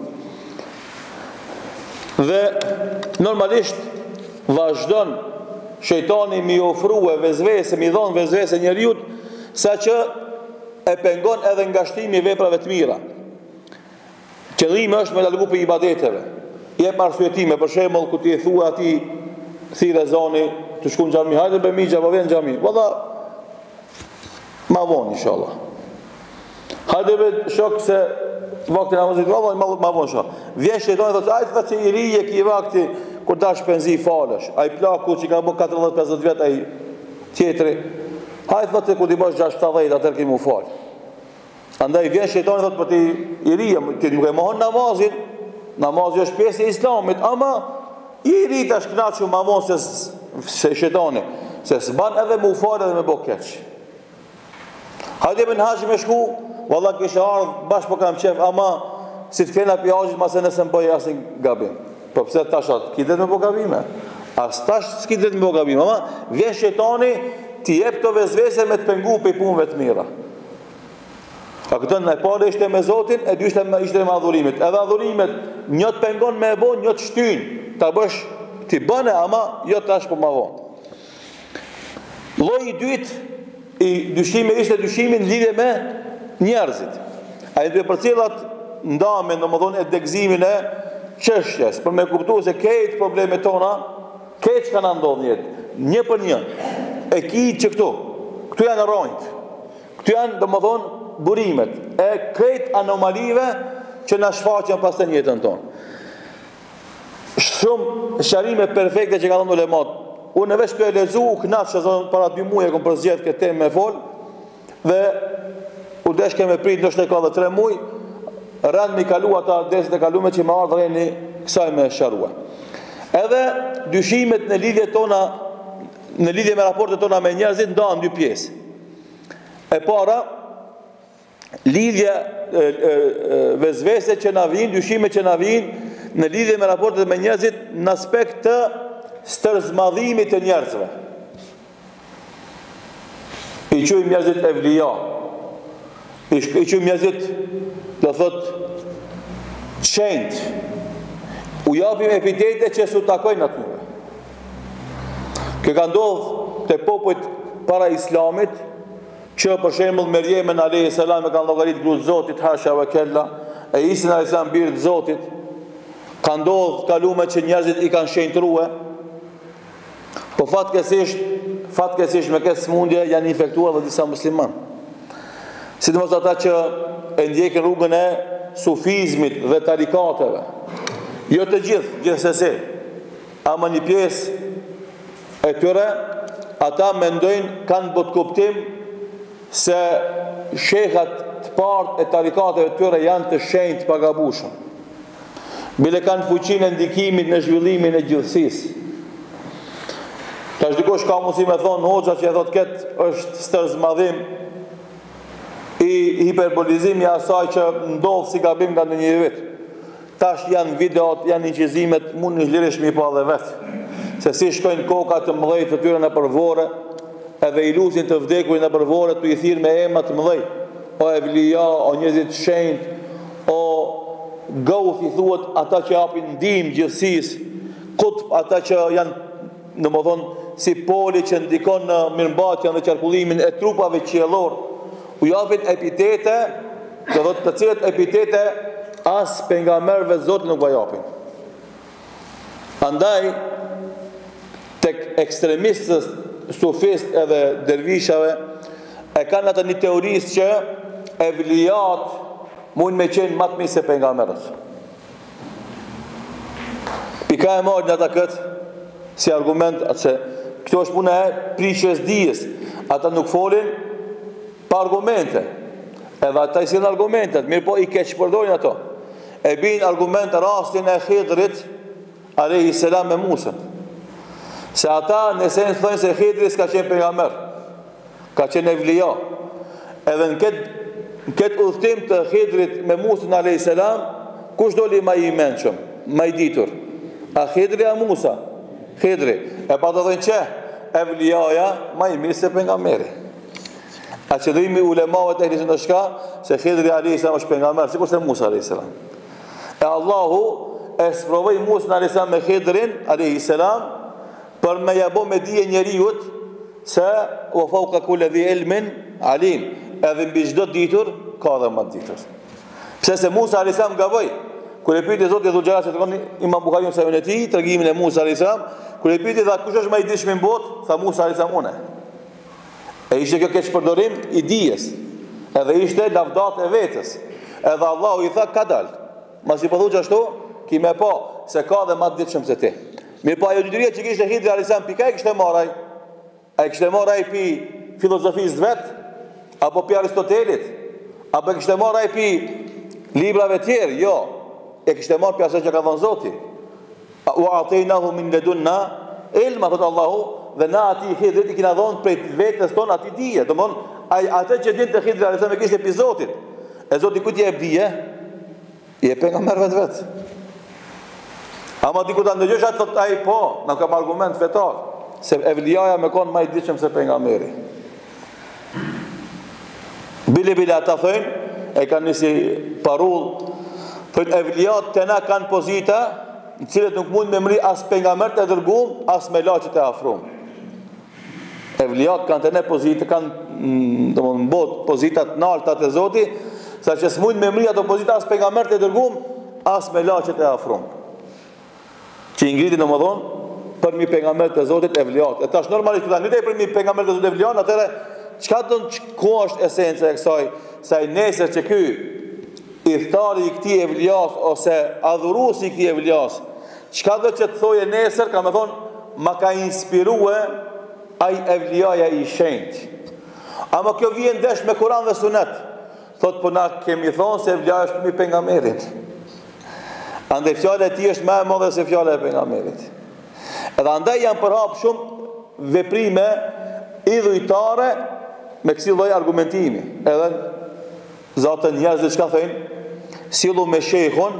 Dhe normalisht vazhdon shejtani mi ofrua vezvese, mi dhon vezvese njeriut, sa që e pengon edhe nga shtimi i veprave të mira. Qëllimi është me largu për ibadeteve. Jep arsyetime, për shembull, ku ti e thua atij thirrë zoni të shkon në xhami, hajde bëj mixha, po vjen në xhami. Valla ma vonë inshallah. Hajde be shok se vakti namazit, valla ma vonë shoh. Vjen shejtani thotë, ai thotë i ri e ki vakti kur dash penzi falesh. Ai plaku që ka bë 40-50 vjet ai tjetri. Hajde thotë ku ti bash 60 atëherë që më fal. Andaj vjen shejtani thotë po ti i ri, ti nuk e mohon namazin. Namazi është pjesë e Islamit, ama i ri tash kënaqur më vonë se shejtani, se s'ban edhe më u fal edhe më bë keq. Hajde me haxhi me shku, valla kisha ardh bash po kam qef, ama si të kena pi haxhit mase nëse më bëj asnjë gabim. Po pse tash atë ki det me bë gabime? As tash s'ki det me bë gabim, ama vjen shejtani ti jep to vezvese me të pengu pe punëve të mira. A këtën e pare ishte me Zotin, e dy ishte me adhurimet. Edhe adhurimet, një të pengon me e bo, një të shtyn. Ta bësh, ti bëne, ama jo tash po ma vonë. Lloji i dytë i dyshime ishte dyshimin lidhje me njerëzit. A i dhe për cilat ndamen, domethënë e degëzimin e çështjes, për me kuptu se kejt problemet tona, kejt që ka na ndodhë jetë, një për një, e ki që këtu janë rojnët, këtu janë domethënë burimet e krejt anomalive që na shfaqen pas të jetën tonë. Shumë sharime perfekte që ka dhënë ulemat. Unë në veç për e lezu, u knaqë që zonë para 2 muaj e kom përzgjedh këtë temë me fol, dhe u desh keme prit nështë e ka dhe 3 muaj, rënd mi kalu ata desit e kalume që më ardhë reni kësaj me sharua. Edhe dyshimet në lidhje tona, në lidhje me raportet tona me njerëzit, ndohen 2 pjesë. E para, lidhje vezvese që na vijnë, dyshime që na vijnë në lidhje me raportet me njerëzit në aspekt të stërzmadhimit të njerëzve. I quajmë njerëzit evlija. I quajmë njerëzit, do thot, shenjt. U japim epitete që s'u takojnë atyre. Kjo ka ndodhur te popujt para Islamit, që për shembull Merjemen alayhis salam e kanë llogarit gruas Zotit hasha wa kella, e Isin alayhis salam birë Zotit. Ka ndodhur kalume që njerëzit i kanë shenjtruar. Po fatkeqësisht me këtë smundje janë infektuar edhe disa musliman. Sidomos ata që e ndjekin rrugën e sufizmit dhe tarikateve. Jo të gjithë, gjithsesi, ama një pjesë e tyre, ata mendojnë kanë bot kuptim se shekhat të partë e tarikateve të tyre janë të shenjtë pagabushëm. Bile kanë fuqinë e ndikimit në zhvillimin e gjithësisë. Tash dikush ka mundësi me thonë hoxha që e thot këtë është stërzmadhim i hiperbolizimi asaj që ndodh si gabim nga ndonjë vit. Tash janë videot, janë inqizimet, mund në lirisht mi pa dhe vetë. Se si shkojnë koka të mëdhej të tyre në përvore, edhe i lutin të vdekurin në përvore të i thirë me emra të mëdhej. O evlija, o njerëzit shenjt, o gauth i thuhet ata që japin ndihmë gjithësisë, kutb ata që janë, domethënë, si poli që ndikon në mirëmbajtjen dhe qarkullimin e trupave qiellor. U japin epitete, do të thotë të cilët epitete as pejgamberëve Zoti nuk va japin. Andaj tek ekstremistët sufist edhe dervishave e kanë atë një teorisë që evlijat mund me qenë matë mirë se pejgamberët. Pika e marrë në ata këtë si argument, se këto është puna e prishjes dijes. Ata nuk folin pa argumente. Edhe ata i sjellin argumentet, mirë po i keq përdorin ato. E bin argument rastin e Khidrit alayhi salam me Musën. Se ata në esencë thonë se Khidri s'ka qenë pejgamber, ka qenë evlija. Edhe në këtë udhtim të Khidrit me Musën alayhi salam, kush doli më i mençëm, më i ditur? A Khidri a Musa? Khidri. E pa të dhënë që evlijaja më i mirë se pejgamberi. A që dhimi ulemave të ehlisën të shka se Khidri alayhi salam është pejgamber, sikur se Musa alayhi salam. E Allahu e sprovoi Musën alayhi salam me Khidrin alayhi salam për me jabo me dije njeriut se wa fawqa kulli dhi ilmin alim, edhe mbi çdo ditur ka dhe më ditur. Pse se Musa alayhi salam gaboi. Kur e pyeti Zoti Dhul Xhelal se tregon Imam Buhariu se në ti tregimin e Musa alayhi salam, kur e pyeti dha kush është më i dishëm në botë, tha Musa alayhi salam unë. E ishte kjo keq përdorim i dijes. Edhe ishte lavdat e vetës. Edhe Allahu i tha ka dal. Masi po thuaj ashtu, ki më pa se ka dhe më ditshëm se ti. Mirë pa ajo dytëria që kishte Khidri alayhi salam pikë kishte marraj. Ai kishte marraj pi filozofisë vet apo pi Aristotelit, apo kishte marraj pi librave të tjerë, jo. E kishte marrë për asaj që ka thënë Zoti. Wa ataynahu min ladunna ilma, thot Allahu, dhe na ati Khidrit i kina dhënë prej vetes tonë ati dije. Domthon ai atë që dinte Khidri alayhi salam e kishte pi Zotit. E Zoti kujt i jep dije? I jep pejgamberëve vet. Ama diku ta ndëgjosh atë thot ai po, na ka argument fetar se evlijaja më kon më i ditshëm se pejgamberi. Bile ata thënë e kanë nisi parull. Thënë evlijat të na kanë pozita në cilët nuk mund me mri as pejgambert e dërgum, as me laqët e afrum. Evlijat kanë të ne pozita, kanë në botë pozitat naltat e Zoti, sa që s'mund me mri ato pozita as pejgambert e dërgum, as me laqët e afrum. Që i ngritin në më thonë, për mi pejgambert e Zotit evlijat. E tash normalisht këta njëte për mi pejgambert e Zotit evlijat, atëre, qka të në ku është esenca e kësaj, sa i nesër që ky idhtari i këtij evlijas ose adhuruesi i këtij evlijas, çka do që të thojë nesër, ka më thonë, ma ka inspirue ai evlijaja i shenjtë. Ama kjo vjen ndesh me Kur'an dhe Sunet. Thot po na kemi thonë se evlijaja është për pejgamberit. Andaj fjala e tij është më e madhe se fjala e pejgamberit. Edhe andaj janë përhap shumë veprime idhujtare me kësi lloj argumentimi. Edhe zatën njerëzit çka thënë? Sillu me shejkhun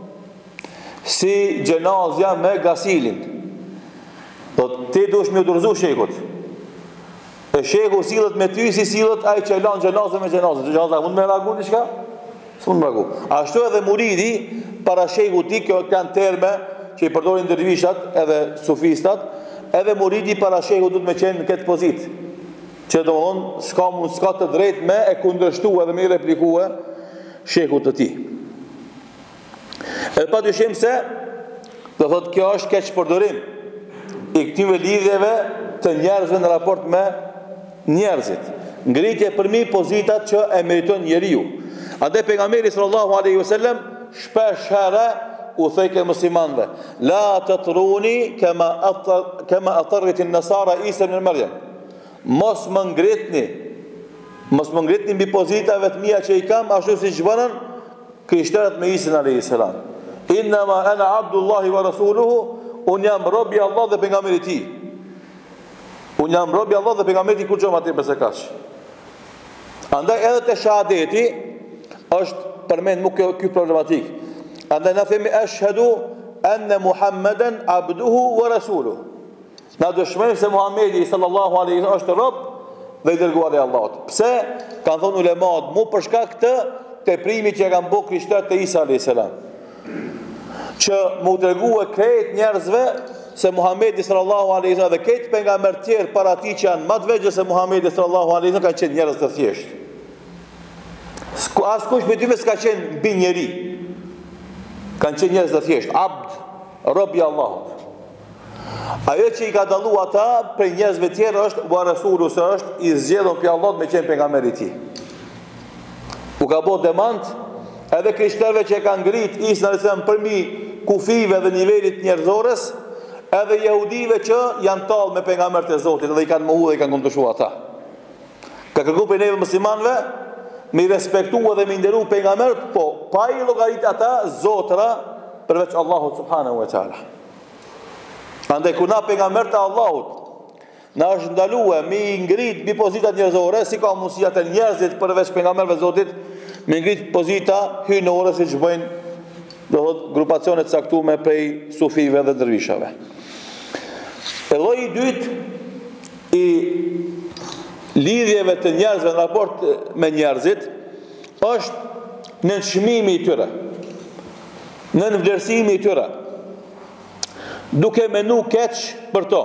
si gjenazja me gasilin. Do ti duhesh me udhëzu shejkhut. E shejhu sillet me ty si sillet ai që lan gjenazën me gjenazën. Gjenazja mund me reagu diçka? S'mund me reagu. Ashtu edhe muridi para shejhut i, kjo kanë terme që i përdorin dervishat edhe sufistat, edhe muridi para shejhut duhet me qenë në këtë pozitë. Që domthon s'ka të drejtë me e kundërshtuar edhe me i replikuar shejhut të tij. Edhe padyshim se do thotë kjo është keq përdorim i këtyre lidhjeve të njerëzve në raport me njerëzit. Ngritje përmi pozitat që e meriton njeriu. Andaj pejgamberi sallallahu alaihi wasallam shpesh herë u thekë muslimanëve: la tatruni kama atarrat an-nasara Isa ibn Maryam. Mos më ngritni mbi pozitave të mia që i kam, ashtu siç bënën krishterët me Isën alayhis salam. Innama ana abdullahi wa rasuluhu, unë jam robi Allah dhe pejgamberi i tij. Unë jam robi Allah dhe pejgamberi i tij, kur çom atë pse kaç. Andaj edhe te shahadeti është përmend më ky problematik. Andaj na themi ashhadu anna Muhammadan abduhu wa rasuluhu. Na dëshmojmë se Muhamedi sallallahu alaihi wasallam është rob dhe i dërguar i Allahut. Pse? Kanë thonë ulemat, mu për shkak të teprimi që kanë bërë krishterët e Isa alayhis salam. Që mu dërguar krejt njerëzve se Muhamedi sallallahu alaihi wasallam dhe krejt pejgamberët tjerë para tij që janë më të vegjël se Muhamedi sallallahu alaihi wasallam kanë qenë njerëz të thjeshtë. Askush me tyve s'ka qenë mbi njeri. Kanë qenë njerëz të thjeshtë, abd, rob i Allahut. Ajo që i ka dallu ata për njerëzve tjerë është wa rasulu, se është i zgjedhur prej Allahut me qenë pejgamberi i tij. U ka bërë demand edhe krishterëve që e kanë ngrit Isa alayhis përmi kufive dhe nivelit njerëzores, edhe jehudive që janë tallë me pejgambert e Zotit dhe i kanë mohuar dhe i kanë kundërshtuar ata. Ka kërkuar për neve muslimanëve me respektu dhe me nderu pejgambert, po pa i llogarit ata zotra përveç Allahut subhanahu wa taala. Andaj kur na pejgambert e Allahut na është ndaluar me i ngrit mbi pozitat njerëzore, si ka mundësia të njerëzit përveç pejgamberëve të Zotit me ngrit pozita hyjnore siç bëjnë do thot grupacione të caktuara prej sufive dhe dervishave. E lloji i dytë i lidhjeve të njerëzve në raport me njerëzit është në çmimi i tyre, në vlerësimi i tyre, duke menu keq për to,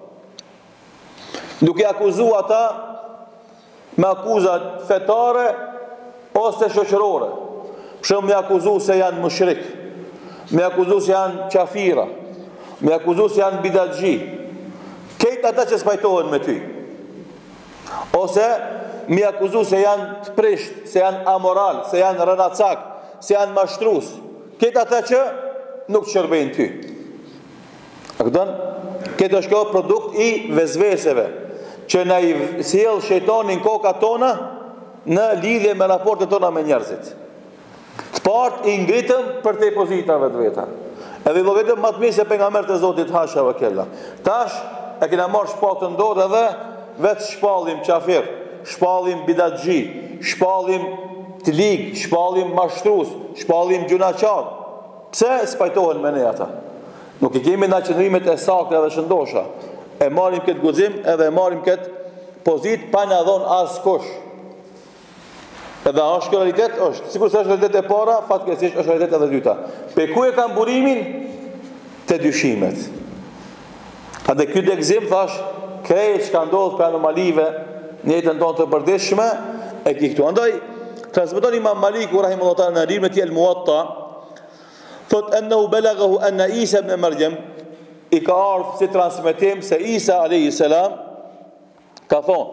duke akuzu ata me akuzat fetare ose shoqërore. Shumë me akuzu se janë mushrik, me akuzu se janë qafira, me akuzu se janë bidatxhi, kejt ata që spajtohen me ty, ose me akuzu se janë të prisht, se janë amoral, se janë rënacak, se janë mashtrus, kejt ata që nuk shërbejnë ty. A këtën? Këtë është kjo produkt i vezveseve, që na i sjell shejtani në kokat tona në lidhje me raportet tona me njerëzit. Të partë i ngritëm për te pozitave të veta. Edhe do vetëm më të mirë se pejgamberët e Zotit hasha wa kella. Tash e kena marrë shpatën dorë edhe vetë shpallim qafir, shpallim bidatxhi, shpallim të lig, shpallim mashtrues, shpallim gjunaqar. Pse spajtohen me ne ata? Nuk i kemi na qëndrimet e sakta dhe shëndosha. E marrim këtë guxim edhe e marrim këtë pozit pa na dhon askush. Edhe është kjo realitet, është. Sikur se është realitet e para, fatkeqësisht është realitet edhe e dyta. Pe ku e kanë burimin? Te dyshimet. A dhe ky degzim thash, krejt që ka ndodhur për anomalive në jetën tonë të përditshme e ki këtu. Andaj transmeton Imam Maliku rahimahullahu ta'ala në librin e tij Al-Muwatta, thot enhu belaghahu anna Isa ibn Maryam, i ka ardhur si transmetim se Isa alayhis salam ka thonë: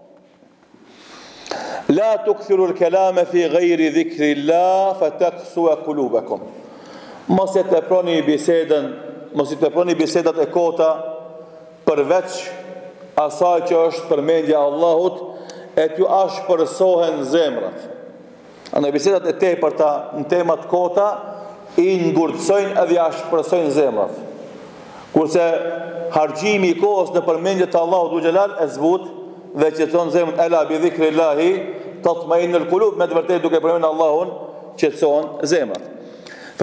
La tukthiru l-kelame fi gajri dhikri Allah, fa taksua kulubekum. Mos e teproni bisedat e kota përveç asaj që është përmendja Allahut, e t'ju ashpërsohen zemrat. Andaj bisedat e tepërta në temat kota i ngurtësojnë edhe ashpërsojnë zemrat. Kurse harxhimi i kohës në përmendje të Allahut u xhelal e zbut dhe që thonë zemrën ela bi dhikrillahi tatma'innul qulub, me të vërtetë duke përmendur Allahun qetësohen zemrat. Fa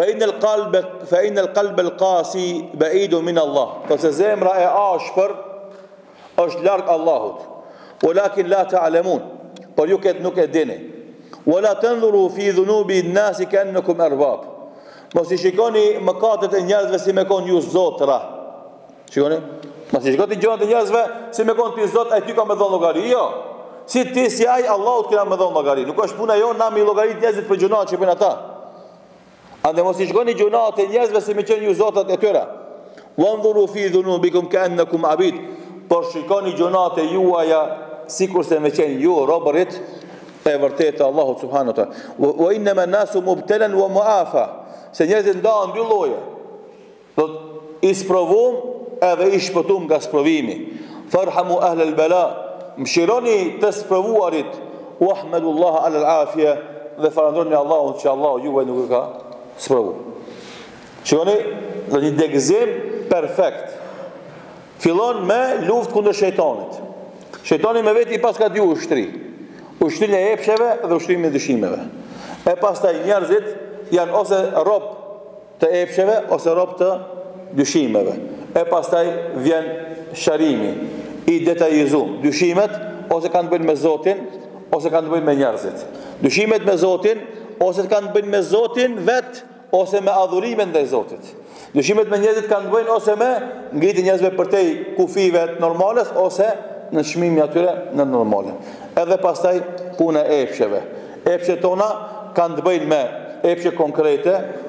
innal qalb al-qasi ba'idun min Allah. Qase zemra e ashpër është larg Allahut. Walakin la ta'lamun. Por ju këtë nuk e dini. Wala tanzuru fi dhunubi an-nas ka'annakum arbab. Mos i shikoni mëkatet e njerëzve si me kon ju zotra. Shikoni? Mos i shikoni gjërat e njerëzve si me kon ti zot, ai ty ka më dhënë llogari. Jo. Si ti si ai Allahut kena më dhënë llogari. Nuk është puna jon na mi llogarit njerëzit për gjunat që bëjnë ata. Ande mos i shikoni gjunat e njerëzve si me qenë ju zotrat e tyre. Wanzuru fi dhunubikum ka'annakum abid. Por shikoni gjunat e juaja sikur se me qenë ju robërit e vërtetë Allahut subhanahu wa taala. Wa innama an-nasu mubtalan wa mu'afa. Se njerëzit ndahen dy lloje. Do i sprovum edhe i shpëtum nga sprovimi. Farhamu ahl al-bala. Mshironi të sprovuarit. Wahmadullah ala al-afia. Dhe falënderoni Allahun që Allahu juve nuk e ka sprovu. Shikoni, dhe një degëzim perfekt. Fillon me luftë kundër shejtanit. Shejtani me veti pas ka dy ushtri. Ushtrinë e epsheve dhe ushtrinë e dyshimeve. E pastaj njerëzit janë ose rob të epsheve ose rob të dyshimeve. E pastaj vjen sharimi i detajizum. Dyshimet ose kanë të bëjnë me Zotin ose kanë të bëjnë me njerëzit. Dyshimet me Zotin ose kanë të bëjnë me Zotin vet ose me adhurimin ndaj Zotit. Dyshimet me njerëzit kanë të bëjnë ose me ngritjen njerëzve përtej kufive të normales ose në çmimin atyre në normale. Edhe pastaj puna e epsheve. Epshet tona kanë të bëjnë me epshe konkrete,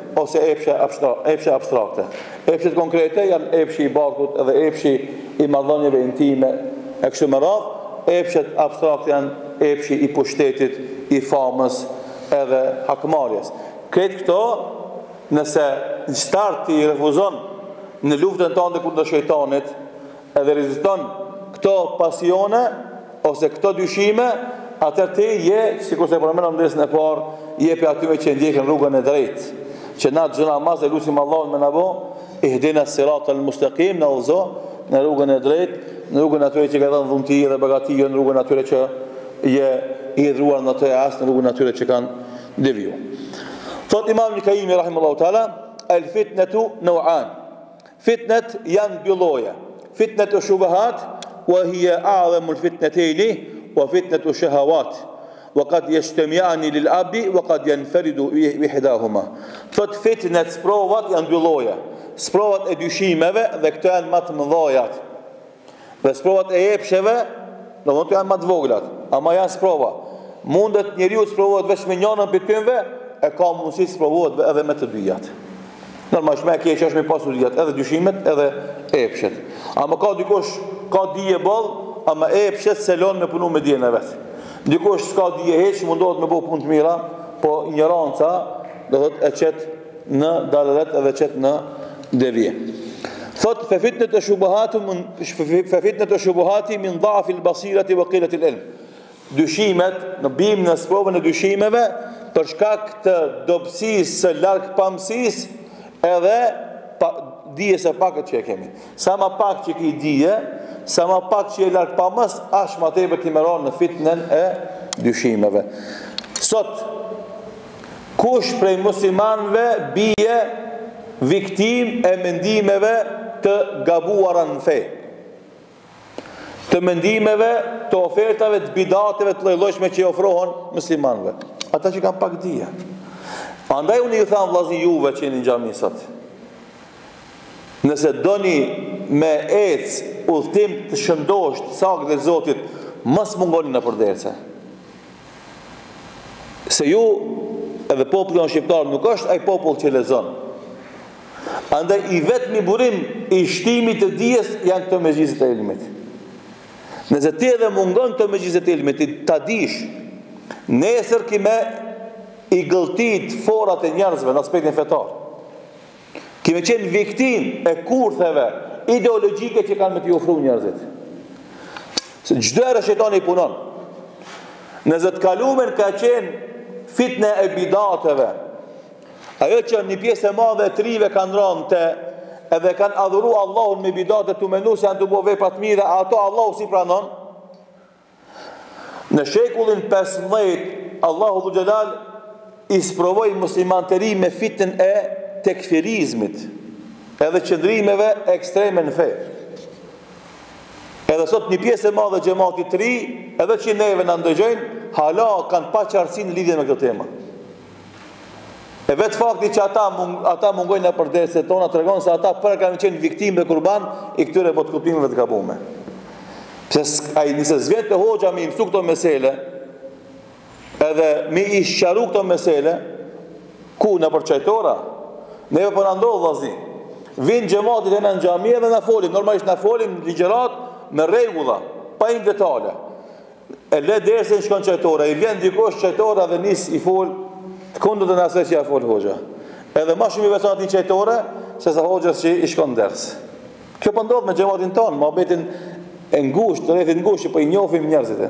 ose epshe abstrakte. Epshet konkrete janë epshi i barkut edhe epshi i marrëdhënieve intime e kështu me radhë. Epshet abstrakte janë epshi i pushtetit, i famës edhe hakmarrjes. Këtë këto, nëse në start ti refuzon në luftën tënde kundër shejtanit edhe reziston këto pasione ose këto dyshime, atëherë ti je, sikur se përmendëm në ndesën e parë, je për atyre që ndjekin rrugën e drejtë, që na çdo namaz e lutim Allahun me na bë, ihdina siratal mustaqim, na udhëzo në rrugën e drejtë, në rrugën atyre që ka dhënë dhunti dhe begati, në rrugën atyre që je i dhruar në të as, në rrugën atyre që kanë devijuar. Thot Imam Ibn Kaimi rahimahullahu taala, el fitnetu naw'an. Fitnet janë dy lloje. Fitnetu shubuhat wa hiya a'zamu al-fitnatayn wa fitnetu shahawat. Wa qad yajtami'ani lil-'abdi wa qad yanfaridu ihdahuma. Thot fitnet sprovat janë dy lloje. Sprovat e dyshimeve dhe këto janë më të mëdhajat. Dhe sprovat e epsheve, do të thonë janë më të voglat, ama janë sprova. Mundet njeriu të sprovohet vetëm me njërin prej tyre, e ka mundësi të sprovohet edhe me të dyjat. Normalisht më e keq është me pasur dyjat, edhe dyshimet, edhe epshet. Ama ka dikush ka dije boll, ama epshet se lën me punu me dijen e vet. Dikush s'ka dije hiç, mundohet me bëu punë të mira, po ignoranca do thotë e çet në dalalet edhe çet në devije. Thot fa fitnat shubuhati min dha'f al-basirati wa qillat al-ilm. Dyshimet, në bim në sprovën e dyshimeve, për shkak të dobësisë së larg pamësisë edhe dijes së pakët që e kemi. Sa më pak që ki dije, sa më pak që e larg pamës, aq më tepër ti merron në fitnen e dyshimeve. Sot kush prej muslimanëve bie viktim e mendimeve të gabuara në fe, të mendimeve, të ofertave, të bidateve të lloj-llojshme që i ofrohen muslimanëve, ata që kanë pak dije. Andaj unë ju tham vllazni juve që jeni në xhami sot, nëse doni me udhtim të shëndosht saktë dhe Zotit, mos mungoni në përderse. Se ju edhe populli shqiptar nuk është ai popull që lexon. Andaj i vetmi burim i shtimit të dijes janë këto mezhizet e ilmit. Nëse ti edhe mungon të mezhizet e ilmit, ta dish, nesër kime i gëlltit forat e njerëzve në aspektin fetar. Kime qenë viktim e kurtheve ideologjike që kanë me t'i ofru njerëzit. Se çdo herë shejtani i punon. Nëse të kalumen ka qenë fitne e bidateve, ajo që një pjesë e madhe e trive kanë rënë edhe kanë adhuru Allahun me bidate të menu se janë të bo vepra të mira, ato Allahu si pranon. Në shekullin 15, Allahu Dhu Gjelal i sprovoi muslimantëri me fitën e tekfirizmit, edhe qëndrimeve ekstreme në fe. Edhe sot një pjesë e madhe xhamatit të ri, edhe që neve na ndëgjojnë, hala kanë pa qartësi në lidhje me këtë temë. E vetë fakti që ata mungojnë në përderse tona tregon se ata për kanë qenë viktimë dhe kurban i këtyre botkuptimeve të gabuara. Pse ai nëse zvjet të hoxha me mësu këto mesele, edhe me i sqaru këto mesele, ku në përçajtora, neve po na ndodh vllazni. Vin xhamatit e në xhami dhe na folin, normalisht na folin ligjërat me rregulla, pa një detale. E le dersën shkon çajtora, i vjen dikush çajtora dhe nis i fol të kundët e nëse që ja folë hoxha. Edhe ma shumë i veçon ati qajtore, se sa hoxhës që i shkon ders. Kjo po ndodh me xhamatin tonë, ma betin e ngusht, të rrethit ngusht që po i njohim njerëzit.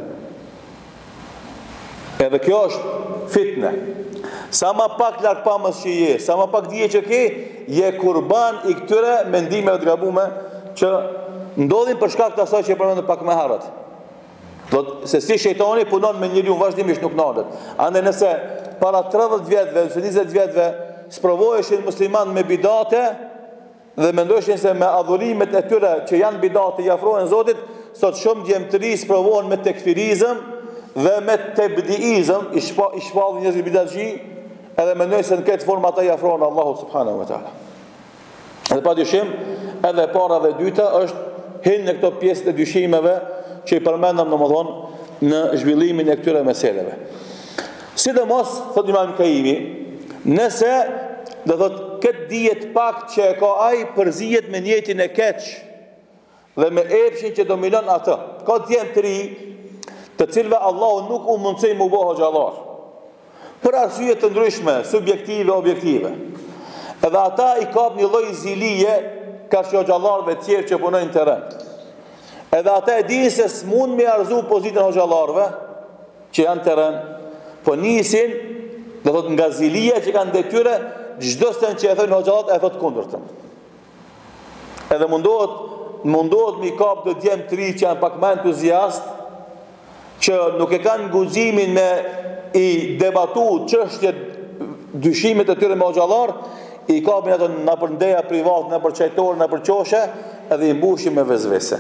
Edhe kjo është fitne. Sa ma pak larg pamës që je, sa ma pak dije që ke, je kurban i këtyre mendimeve të gabuara që ndodhin për shkak të asaj që e përmendëm pak më herët. Se si shejtani punon me njeriu vazhdimisht nuk nalet. Andaj nëse para 30 vjetëve, ose 20 vjetëve sprovoheshin musliman me bidate dhe mendojshin se me adhurimet e tyre që janë bidate i afrohen Zotit, sot shumë djemtëri sprovohen me tekfirizëm dhe me tebdiizëm, i shpallin njerëzit bidatxhi, edhe mendojnë se në këtë formë ata i afrohen Allahut subhanahu wa taala. Edhe padyshim, edhe e para dhe e dyta është hinë në këto pjesë të dyshimeve që i përmendëm domethënë në zhvillimin e këtyre meseleve. Sidomos, thot Imam Kaimi, nëse do thot këtë dijet pak që e ka ai përzihet me njetin e keq dhe me epshin që dominon atë. Ka djem të ri, të cilëve Allahu nuk u mundsoi mu bë hoxhallar, për arsye të ndryshme, subjektive, objektive. Edhe ata i kap një lloj zilije ka hoxhallarëve të tjerë që punojnë në terren. Edhe ata e dinë se s'mund me arzu pozitën hoxhallarëve që janë terren, po nisin, do thot nga zilija që kanë detyre, çdo sen që e thonë hoxhallat e thot kundërtën. Edhe mundohet mi kap do djem të ri që janë pak më entuziast, që nuk e kanë guximin me i debatu çështjet dyshimet e tyre me hoxhallar, i kapin ato në për ndeja privat, në për qajtor, në për qoshe, edhe i mbushin me vezvese.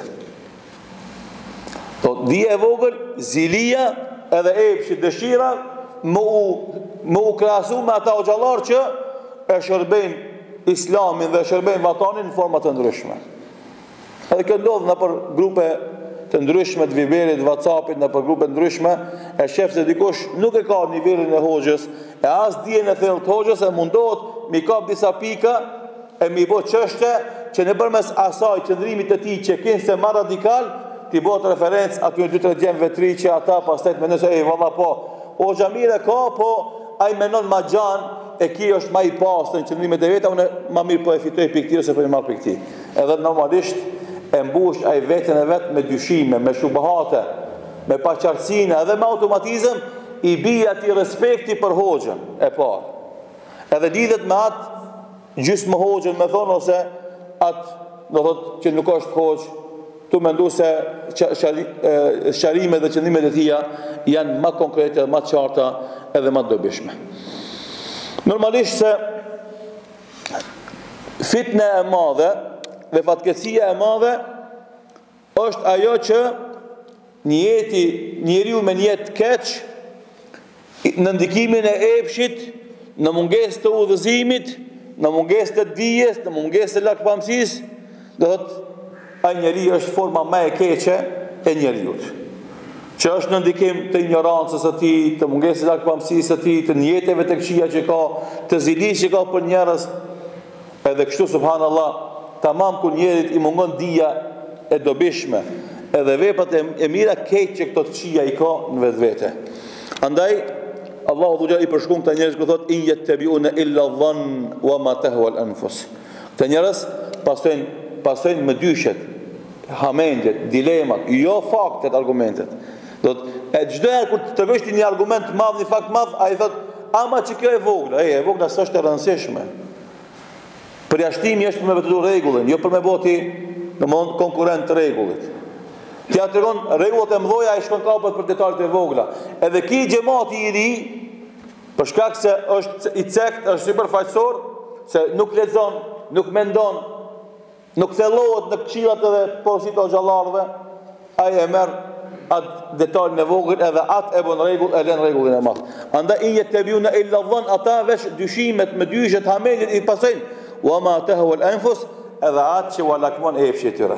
Dhije e vogël, zilija edhe epshi, dëshira, më u krahasu me ata hoxhallar që e shërbejnë islamin dhe e shërbejnë vatanin në format të ndryshme. Edhe kjo ndodh në për grupe të ndryshme të Viberit, WhatsAppit, në për grupe të ndryshme, e shef se dikush nuk e ka nivelin e hoxhës, e as dijen e thellë të hoxhës, e mundohet mi kap disa pika e mi bë çështje që nëpërmes asaj qëndrimit të tij që kinë se më radikal, ti bëhet referencë aty 2-3 djemve të ri që ata pastaj mendojnë se valla po, o xhamire ka, po ai mendon ma xhan e ki është më i pastër në qëndrimet e veta, unë më mirë po e fitoj pikë se po i marr pikë. Edhe normalisht e mbush ai veten e vet me dyshime, me shubahate, me paqartësinë, edhe me automatizëm i bie atij respekti për hoxhën e parë. Edhe lidhet me atë gjysmë hoxhën, me thonë, ose atë do thotë që nuk është hoxh, tu mendu se sharimet dhe qëndimet e tia janë më konkrete, më qarta edhe më dobishme. Normalisht se fitne e madhe dhe fatkeqësia e madhe është ajo që njeriu me njetë keq, në ndikimin e epshit, në mungesë të udhëzimit, në mungesë të dijes, në mungesë të lakpamësisë, do thotë ai njeri është forma më e keqe e njeriut, që është në ndikim të ignorancës së tij, të mungesës së lakpamësisë së tij, të njetëve të këqija që ka, të zilisë që ka për njerëz. Edhe kështu subhanallahu, tamam kur njerit i mungon dija e dobishme, edhe veprat e mira keq që këto të këqija i ka në vetvete. Andaj Allahu dhujë i përshkruan këta njerëz që thotë in yattabi'una illa dhann wa ma tahwa al-anfus. Këta njerëz pasojnë me dyshet, hamendjet, dilemat, jo faktet, argumentet. Do të çdo herë kur të tregosh ti një argument të madh, një fakt madh, ai thotë, ama që kjo e vogla, e vogla s'është e rëndësishme. Përjashtimi është për me vetë rregullin, jo për me boti domthon konkurrent të rregullit. Ti ja tregon rregullat e mëdha, ai shkon kapet për detajet e vogla. Edhe ki xhamati i ri, për shkak se është i cekt, është sipërfaqësor, se nuk lexon, nuk mendon, nuk thellohet në këshillat edhe porosit të xhallarëve, ai e merr atë detajin e vogël edhe atë e bën rregull, e lën rregullin e madh. Andaj in yattabi'una illa dhann, ata vesh dyshimet me dyshet, hamendjet i pasojnë wa ma tahwa al-anfus, edhe atë që u lakmon epshi tyre.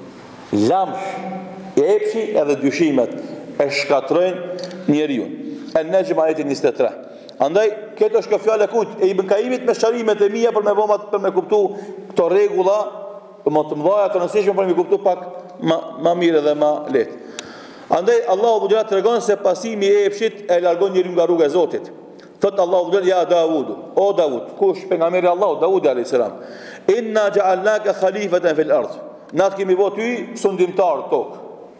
Lamsh, epshi edhe dyshimet e shkatrojnë njeriu. An-Najm ayati 23. Andaj këtë është kjo fjalë kujt e Ibn Kaimit me sharimet e mia për me kuptu këto rregulla, më të mëdha të rëndësishme për me kuptu pak më mirë dhe më lehtë. Andaj Allahu xhallahu tregon se pasimi i epshit e largon njeriu nga rruga e Zotit. Thot Allahu xhallahu ja Davudu, o Davud, kush pejgamberi Allahu Davudi alayhis salam, inna ja'alnaka khalifatan fil ard. Natë kemi bë ty sundimtar tok.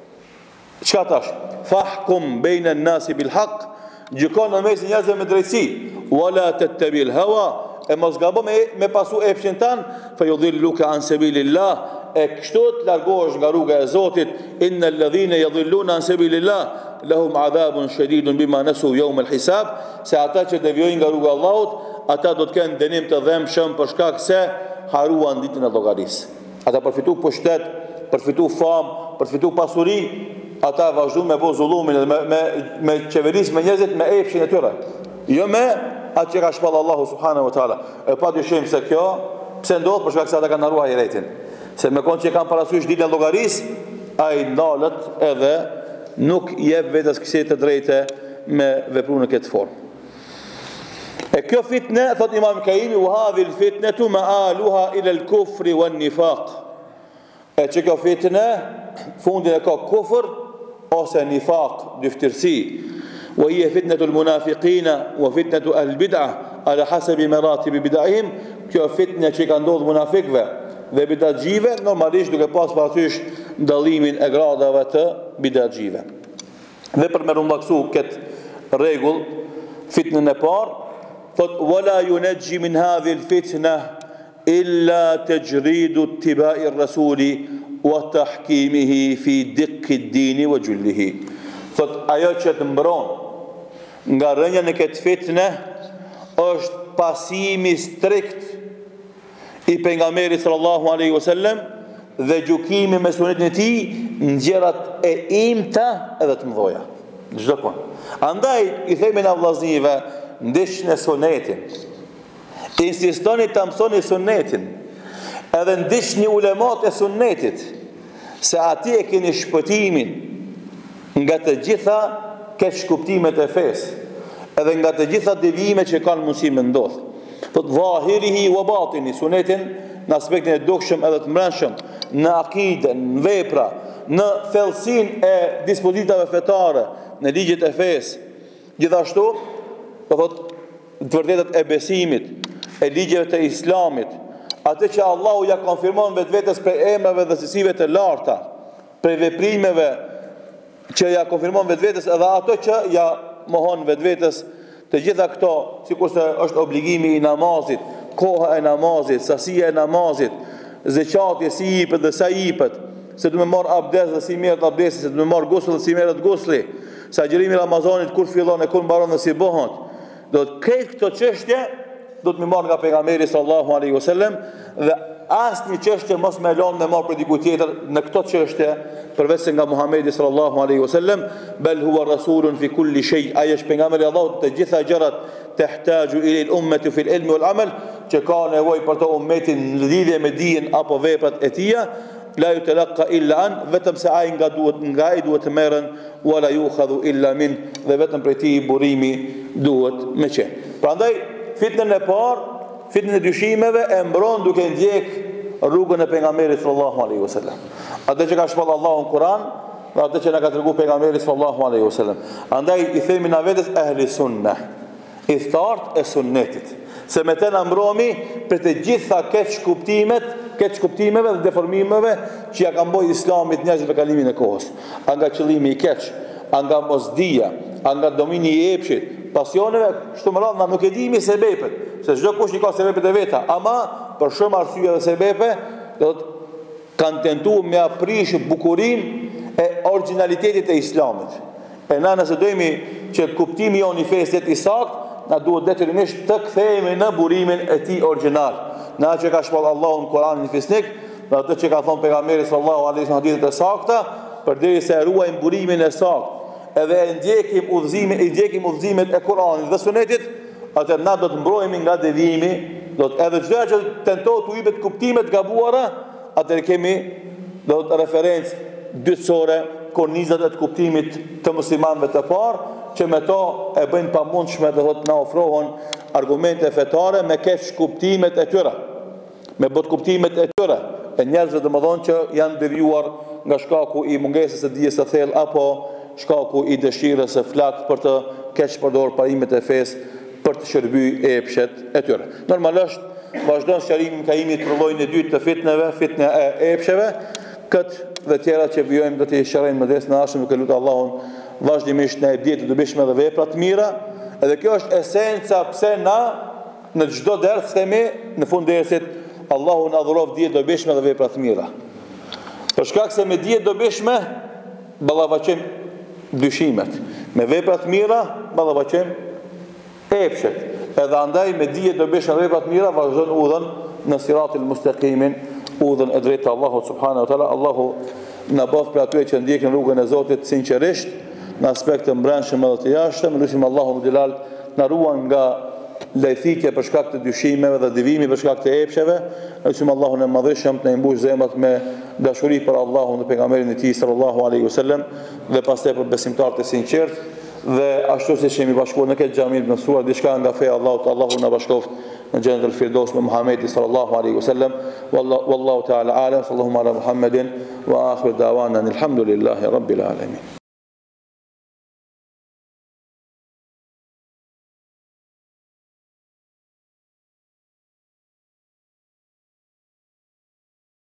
Çka tash? Fahkum bayna an-nasi bil haqq, gjykon në mes njerëzve me drejtësi, wala tattabi'l hawa, e mos gabo me pasu epshin tan, fa yudhilluka an sabilillah, e kështu të largohesh nga rruga e Zotit. Innal ladhina yudhilluna an sabilillah lahum adhabun shadidun bima nasu yawm al-hisab, se ata që devijojnë nga rruga e Allahut, ata do të kenë dënim të dhëmshëm për shkak se haruan ditën e llogarisë. Ata përfitu pushtet, përfitu famë, përfitu pasuri, ata vazhdu me bo zullumin dhe me qeveris me njerëzit me epshin e tyre. Jo me atë që ka shpallë Allahu subhanahu wa ta'ala. E pa dyshim se kjo, pse ndodh për shkak se ata kanë harruar ahiretin. Se me konë që kanë parasysh ditën e llogarisë, ai ndalët edhe nuk jep vetes kësaj të drejtë me vepru në këtë formë. E kjo fitne, thot Imam Kaimi, u hadhi l-fitnetu ma'aluha ila l-kufri wa n-nifaq. E që kjo fitne, fundin e ka kufr ose nifaq, dyftërsi. Wa hiya fitnetu l-munafiqina wa fitnetu al-bid'a ala hasabi maratibi bid'ahim. Kjo fitne që ka ndodhur munafikëve dhe bidatxive, normalisht duke pas parasysh ndallimin e gradave të bidatxive. Dhe për me rumllaksu këtë rregull, fitnën e parë, thot wala yunajji min hadhihi al-fitna illa tajridu ittiba'i ar-rasuli wa tahkimihi fi diqqi ad-din wa jullihi. Thot ajo që të mbron nga rënja në këtë fitnë është pasimi strikt i pejgamberit sallallahu alaihi wasallam dhe gjykimi me sunetin e tij në gjërat e imta edhe të mëdha. Çdo kohë. Andaj i themi na vllaznive, ndihni sunetin. Insistoni të mësoni sunetin. Edhe ndihni ulemat e sunetit, se ati e keni shpëtimin nga të gjitha keqkuptimet e fesë, edhe nga të gjitha devijimet që kanë mundësi me ndodhë. Thot dhahirihi wa batini, sunetin në aspektin e dukshëm edhe të mbrëmshëm, në akiden, në vepra, në thellësinë e dispozitave fetare, në ligjet e fesë. Gjithashtu, do thot të vërtetat e besimit, e ligjeve të islamit, atë që Allahu ja konfirmon vetvetes për emrave dhe cilësive të larta, për veprimeve që ja konfirmon vetvetes edhe ato që ja mohon vetvetes. Të gjitha këto, sikurse është obligimi i namazit, koha e namazit, sasia e namazit, zeqati si jepet dhe sa jepet, se du me marr abdes dhe si merret abdesi, se du me marr gusl dhe si merret gusli, sa agjërimi i Ramazanit kur fillon e kur mbaron dhe si bëhet. Do të këtë këto çështje do të më marr nga pejgamberi sallallahu alaihi wasallam dhe asnjë çështje mos më lën me marr për diku tjetër në këto çështje përveç se nga Muhamedi sallallahu alaihi wasallam, bel huwa rasulun fi kulli shay. Ai është pejgamberi i Allahut të gjitha gjërat tehtaju ila al-ummati fi al-ilm wal-amal, që ka nevojë për të ummetin në lidhje me dijen apo veprat e tij, la yutalaqqa illa an, vetëm se ai nga ai duhet të merren, wala yukhadhu illa min, dhe vetëm prej tij burimi duhet me qenë. Prandaj fitnën e parë, fitnën e dyshimeve e mbron duke ndjek rrugën e pejgamberit sallallahu alaihi wasallam. Atë që ka shpall Allahu në Kur'an, dhe atë që na ka treguar pejgamberi sallallahu alaihi wasallam. Andaj i themi na vetes ehli sunna, i thart e sunnetit, se me të na mbrohemi për të gjitha keqkuptimeve dhe deformimeve që ja kanë bërë Islamit njerëzve kalimin e kohës. A nga qëllimi i keq, a nga mosdia, a nga domini i epshit, pasioneve, kështu më radh na nuk e dimi sebepet, se çdo kush i ka sebepet e veta, ama për shumë arsye dhe sebepe, do të kanë tentuar me aprish bukurinë e originalitetit e Islamit. E na nëse dojmë që kuptimi jon i fesë të saktë, na duhet detyrimisht të kthehemi në burimin e tij origjinal. Në atë që ka shpall Allahu në Kur'anin fisnik, në atë që ka thënë pejgamberi sallallahu alaihi wasallam hadithe të sakta, përderisa e ruajmë burimin e saktë, edhe e ndjekim udhëzimet e Kur'anit dhe Sunetit, atë na do të mbrojemi nga devijimi, do të edhe çdo që tentohet të jepet kuptime të gabuara, atë kemi do të referencë dytësore, kornizat e të kuptimit të muslimanëve të parë, që me to e bëjnë pamundshme dhe na ofrohen argumente fetare me keq kuptimet e tyre, me bot kuptimet e tyre, e njerëzve domethënë që janë devijuar nga shkaku i mungesës së dijes së thellë apo shkaku i dëshirës së flakt për të keq përdorur parimet e fesë për të shërbyer epshet e tyre. Normalisht vazhdon sqarimi ka imi për llojin e dytë të fitneve, fitna e epsheve, këtë dhe tjera që vijojmë do t'i shërojmë më des në ardhshëm, duke lutur Allahun vazhdimisht në ditë të dobishme dhe vepra të mira. Edhe kjo është esenca pse na në çdo ders themi në fund dersit Allahu na dhuroj ditë të dobishme dhe vepra të mira. Për shkak se me ditë të dobishme ballafaqojmë dyshimet, me vepra të mira ballafaqojmë epshet. Edhe andaj me ditë të dobishme dhe vepra të mira vazhdon udhën në siratil mustaqimin, udhën e drejtë të Allahut subhanahu wa taala. Allahu na bëf për atyre që ndjekin rrugën e Zotit sinqerisht në aspekt të mbrëmshëm edhe të jashtëm. Lutim Allahun xhelal na ruan nga lajthitje për shkak të dyshimeve dhe devijimi për shkak të epsheve. Lutim Allahun e madhëshëm të na mbush zemrat me dashuri për Allahun dhe pejgamberin e tij sallallahu alaihi wasallam dhe pastaj për besimtarët e sinqertë. dhe ashtu si që jemi bashkuar në këtë xhami të mësuar diçka nga feja e Allahut, Allahu na bashkoft në Jannatul Firdaus me Muhamedit sallallahu alaihi wasallam. Wallahu ta'ala a'lam. Sallallahu ala Muhammedin wa akhir da'wana alhamdulillahi rabbil alamin.